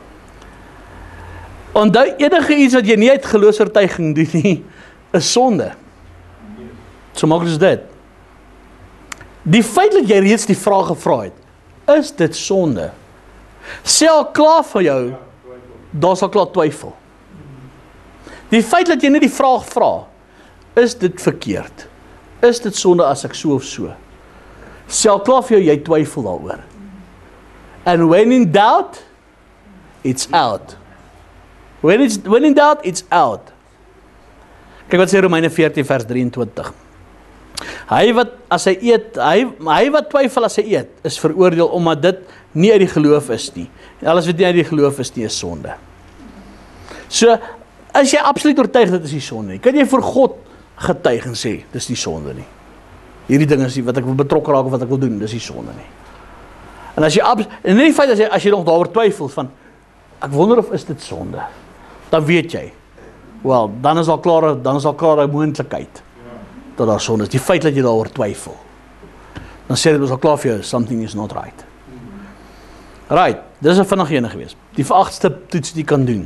Onthou, enige iets wat jy nie uit geloofsoortuiging doen nie, is sonde. So maak ons dit. Die feit dat jy reeds die vraag gevra het, is dit sonde? Sê al klaar vir jou, daar sal klaar twyfel. Die feit dat jy nie die vraag vra, is dit verkeerd? Is dit sonde as ek so of so? Sê al klaar vir jou, jy twyfel daaroor. And when in doubt, it's out. When in doubt, it's out. Kyk wat sê Romeine 14 vers 23. Hy wat twyfel as hy eet, is veroordeel omdat dit nie uit die geloof is nie. En alles wat nie uit die geloof is nie, is sonde. So, as jy absoluut oortuig dat is nie sonde nie, kan jy voor God getuig en sê, dis nie sonde nie. Hierdie ding is nie wat ek wil betrokke raak of wat ek wil doen, dis nie sonde nie. En as jy en in die feit as jy nog daaroor twyfel van, ek wonder of is dit sonde, dan weet jy, wel, dan is al klaar 'n moontlikheid dat daar sonde is. Die feit dat jy daaroor twyfel, dan sê dit ons al klaar vir jou, something is not right. Right, dis 'n vinnige ene gewees. Die 8ste toets wat jy kan doen.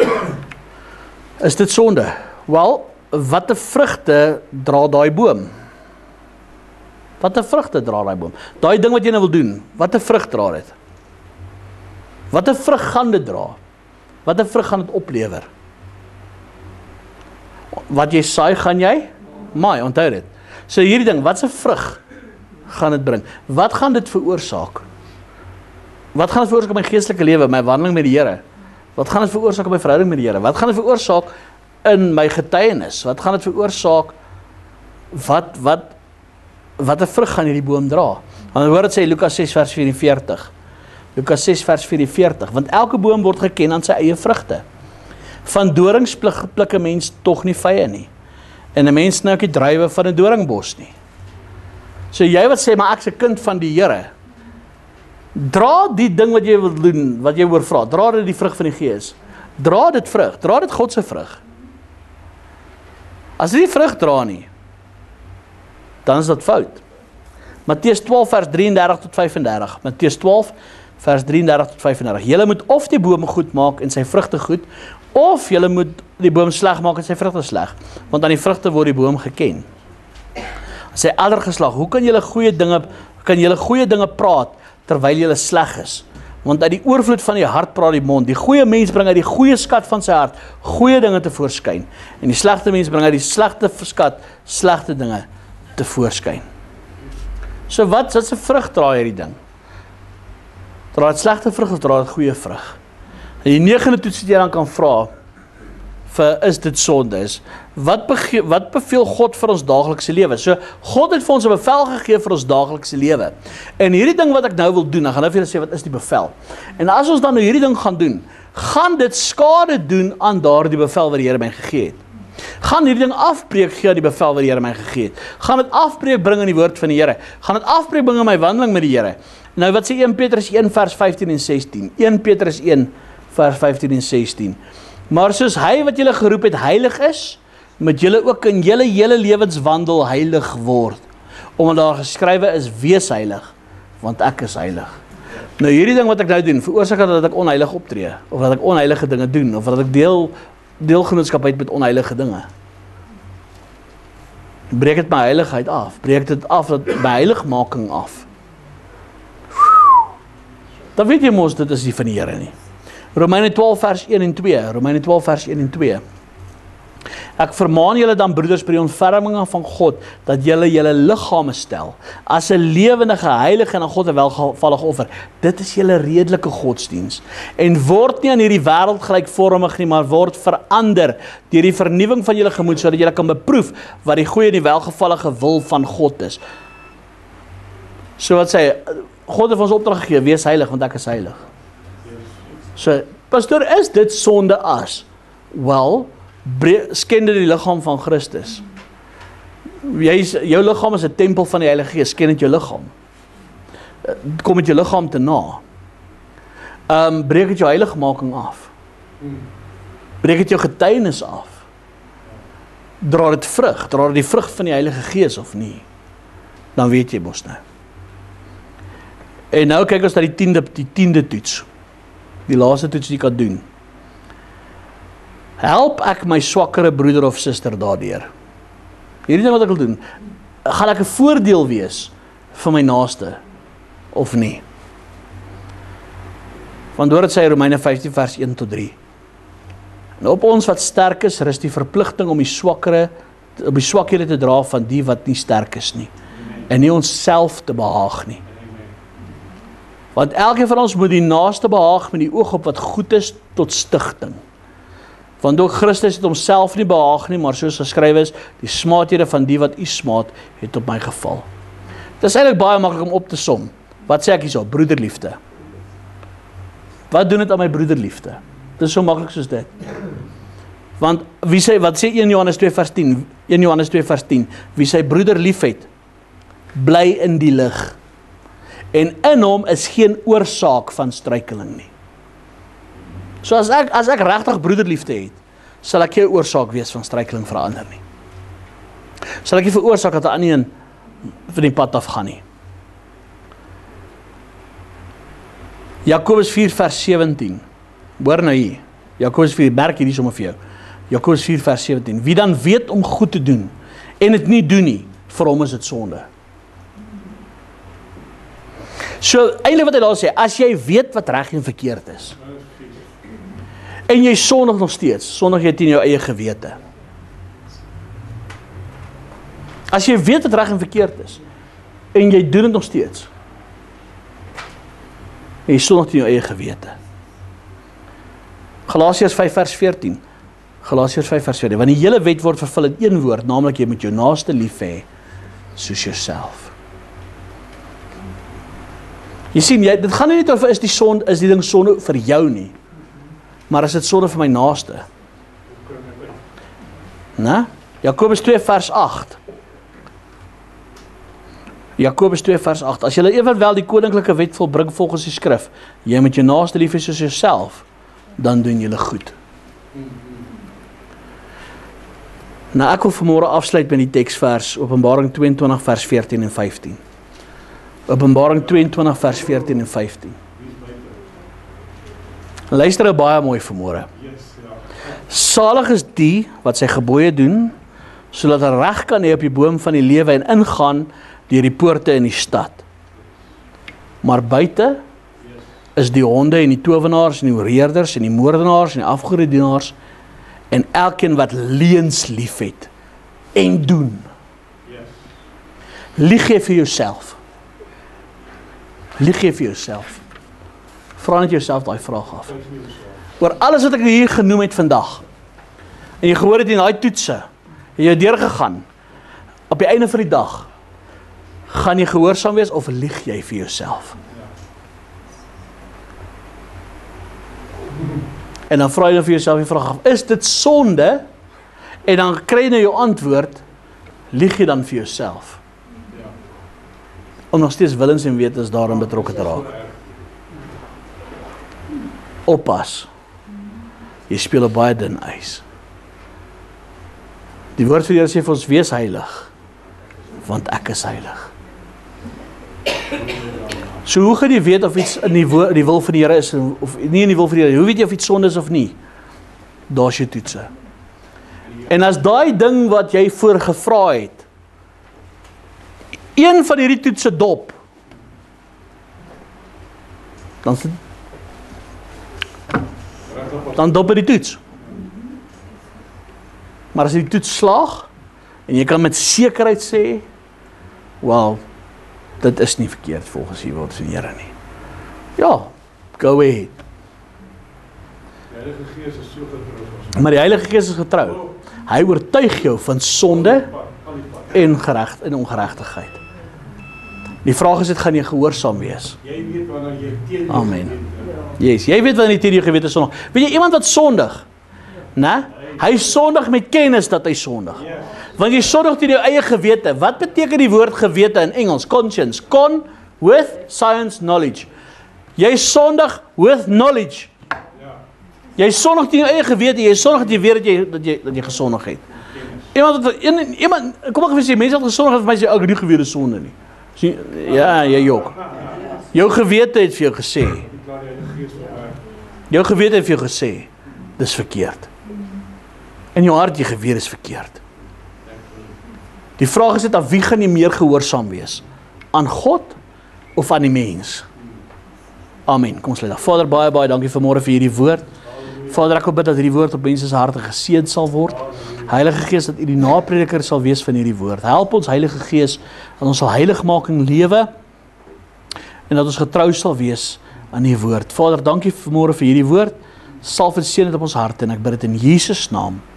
Is dit sonde? Wel, watter vrugte dra daai boom? Wat 'n vrugte dra daai boom? Daai ding wat jy nou wil doen, wat 'n vrug dra dit? Wat 'n vrug gaan dit dra? Wat 'n vrug gaan dit oplewer? Wat jy saai, gaan jy maai, onthou dit. So hierdie ding, wat 'n vrug gaan dit bring? Wat gaan dit veroorsaak? Wat gaan dit veroorsaak in my geestelike lewe, my wandeling met die Here? Wat gaan dit veroorsaak in my verhouding met die Here? Wat gaan dit veroorsaak in my getuienis? Wat gaan dit veroorsaak? Wat 'n vrug gaan hierdie boom dra? Want hoor dit sê Lukas 6 vers 44. Lukas 6 vers 44, want elke boom word geken aan sy eie vrugte. Van dorings pluk 'n mens tog nie vye nie. En 'n mens sny ook die druiwe van 'n doringbos nie. So jy wat sê, maar ek's 'n kind van die Here. Dra die ding wat jy wil doen, wat jy oor vra. Dra dit die vrug van die Gees. Dra dit vrug. Dra dit God se vrug. As jy nie vrug dra nie, dan is dit fout. Matteus 12 vers 33 tot 35. Matteus 12 vers 33 tot 35. Julle moet of die boom goed maak en sy vrugte goed, of julle moet die boom sleg maak en sy vrugte sleg. Want aan die vrugte word die boom geken. Sy addergeslag, hoe kan julle goeie dinge praat terwyl julle sleg is? Want uit die oorvloed van die hart praat die mond. Die goeie mens bring uit die goeie skat van sy hart goeie dinge tevoorskyn. En die slegte mens bring uit die slegte skat slegte dinge tevoorskyn. So wat se vrug dra hierdie ding? Dra dit slegte vrug of dra dit goeie vrug? En die 9de toets wat jy dan kan vra, is dit sonde is, wat beveel God vir ons daaglikse lewe? So, God het vir ons 'n bevel gegee vir ons daaglikse lewe. En hierdie ding wat ek nou wil doen, dan gaan nou vir julle sê, wat is die bevel? En as ons dan nou hierdie ding gaan doen, gaan dit skade doen aan daardie bevel wat die Here my gegee het. Gaan hierdie ding afbreek gee aan die bevel wat die Here my gegee het. Gaan dit afbreek bring aan die woord van die Here. Gaan dit afbreek bring aan my wandeling met die Here. Nou wat sê 1 Petrus 1 vers 15 en 16? 1 Petrus 1 vers 15 en 16. Maar soos hy wat julle geroep het heilig is, moet julle ook in julle hele lewenswandel heilig word. Omdat daar geskrywe is, wees heilig, want ek is heilig. Nou hierdie ding wat ek nou doen, veroorsaak dat ek onheilig optree, of dat ek onheilige dinge doen, of dat ek deelgenootskap het met onheilige dinge. Breek dit my heiligheid af, breek dit af, my heiligmaking af. Dan weet jy mos, dit is nie van die Here nie. Romeine 12 vers 1 en 2, Romeine 12 vers 1 en 2. Ek vermaan julle dan broeders by die ontferminge van God, dat julle julle liggame stel, as 'n lewendige, heilige en aan God 'n welgevallige offer. Dit is julle redelike godsdiens. En word nie aan hierdie wêreld gelykvormig nie, maar word verander deur die vernuwing van julle gemoed, sodat julle kan beproef wat die goeie en die welgevallige wil van God is. So wat sê, God het ons opdrag gegee, wees heilig, want ek is heilig. So, pastoor, is dit sonde as? Wel, skende die liggaam van Christus. Jou liggaam is 'n tempel van die Heilige Gees, ken dit jou liggaam. Kom met jou liggaam te na. Breek dit jou heiligmaking af. Breek dit jou getuienis af. Dra dit vrug, dra dit die vrug van die Heilige Gees of nie. Dan weet jy mos nou. En nou kyk ons na die tiende toets. Die laaste toets wat jy kan doen. Help ek my swakkere broeder of suster daardeur? Hierdie ding wat ek wil doen, gaan ek 'n voordeel wees vir my naaste of nie? Want hoor dit sê Romeine 15 vers 1 tot 3. En op ons wat sterk is, rus die verpligting om die swakhede te dra van die wat nie sterk is nie. En nie ons self te behaag nie. Want elkeen van ons moet die naaste behaag met die oog op wat goed is tot stigting. Want ook Christus het homself nie behaag nie, maar soos geskrywe is, die smaathede van die wat u smaad, het op my geval. Dit is eintlik baie maklik om op te som. Wat sê ek hierso? Broederliefde. Wat doen dit aan my broederliefde? Dit is so maklik soos dit. Want wat sê 1 Johannes 2 vers 10? 1 Johannes 2 vers 10. Wie sy broeder lief het, bly in die lig. En in hom is geen oorsaak van struikeling nie. So as ek regtig broederliefde het, sal ek nie 'n oorsaak wees van struikeling vir 'n ander nie. Sal ek nie veroorsaak dat 'n ander een van die pad af gaan nie. Jakobus 4 vers 17. Hoor nou hier. Jakobus 4, merk hierdie sommer vir jou. Jakobus 4 vers 17. Wie dan weet om goed te doen en dit nie doen nie, vir hom is dit sonde. So, eintlik wat hy daar sê, as jy weet wat reg en verkeerd is, en jy sondig nog steeds, sondig jy teen jou eie gewete. As jy weet wat reg en verkeerd is, en jy doen dit nog steeds, en jy sondig teen jou eie gewete. Galasiërs 5 vers 14. Galasiërs 5 vers 14. Want die hele wet word vervul in een woord, naamlik jy moet jou naaste lief hê soos jouself. Jy sien, dit gaan nie net oor is die ding sonde vir jou nie, maar is dit sonde vir my naaste. Né? Jakobus 2 vers 8. Jakobus 2 vers 8. As julle evenwel die koninklike wet volbring volgens die skrif, jy moet jou naaste lief hê soos jouself, dan doen julle goed. Nou ek wil vanmôre afsluit met die teksvers Openbaring 22 vers 14 en 15. Openbaring 22 vers 14 en 15. Luister baie mooi vanmôre. Salig is die wat sy gebooie doen, sodat hy reg kan hê op die boom van die lewe en ingaan deur die poorte in die stad. Maar buite is die honde en die towenaars en die oreerders en die moordenaars en die afgodedienaars en elkeen wat leuns liefhet en doen. Lieg jy vir jouself? Lieg jy vir jouself? Vra net jouself daai vraag af. Oor alles wat ek hier genoem het vandag, en jy gehoor het in daai toetse, en jy deurgegaan, op die einde van die dag, gaan jy gehoorsaam wees of lieg jy vir jouself? En dan vra jy vir jouself die vraag af, is dit sonde? En dan kry jy nou jou antwoord, lieg jy dan vir jouself? Om nog steeds willens en wetens daarin betrokke te raak. Oppas. Jy speel op baie dun ys. Die woord van die Here sê vir ons, wees heilig, want ek is heilig. So hoe gaan jy weet of iets in die wil van die Here is, of nie in die wil van die Here? Hoe weet jy of iets sonde is of nie? Daar is jou toetse. En as daai ding wat jy voor gevra het, een van hierdie toetse dop, dan dop die toets. Maar as die toets slaag, en jy kan met sekerheid sê, wel, dit is nie verkeerd volgens die woord van die Here nie. Ja, go ahead. Die Heilige Gees is so getrou. Maar die Heilige Gees is getrou. Hy oortuig jou van sonde en ongeregtigheid. Die vraag is, gaan jy gehoorsaam wees? Jy weet wanneer jy teen Amen. Yes, jy weet wanneer jy teen jou gewete sondig. Weet jy, iemand wat sondig, né? Hy sondig met kennis dat hy sondig. Want jy sondig teen jou eie gewete. Wat beteken die woord gewete in Engels? Conscience. Con, with, science, knowledge. Jy sondig with knowledge. Jy sondig teen jou eie gewete, jy sondig dat jy weet dat jy gesondig het. Iemand, kom ek vir sê, mense wat gesondig het, vir my sê, ek nie gewete sonde nie. Sien, ja, jy jok. Jou gewete het vir jou gesê. Jou gewete het vir jou gesê, dis verkeerd. In jou hart, jy geweet is verkeerd. Die vraag is net, aan wie gaan jy meer gehoorsaam wees? Aan God of aan die mens? Amen. Kom ons sluit af. Vader, baie, baie dankie vanmôre vir hierdie woord. Vader, ek wil bid dat hierdie woord op mense se harte geseën sal word. Heilige Gees, dat U die naprediker sal wees van hierdie woord. Help ons, Heilige Gees, dat ons sal heiligmaking lewe en dat ons getrou sal wees aan die woord. Vader, dankie vanmôre vir hierdie woord. Salf en seën dit op ons harte en ek bid dit in Jesus naam.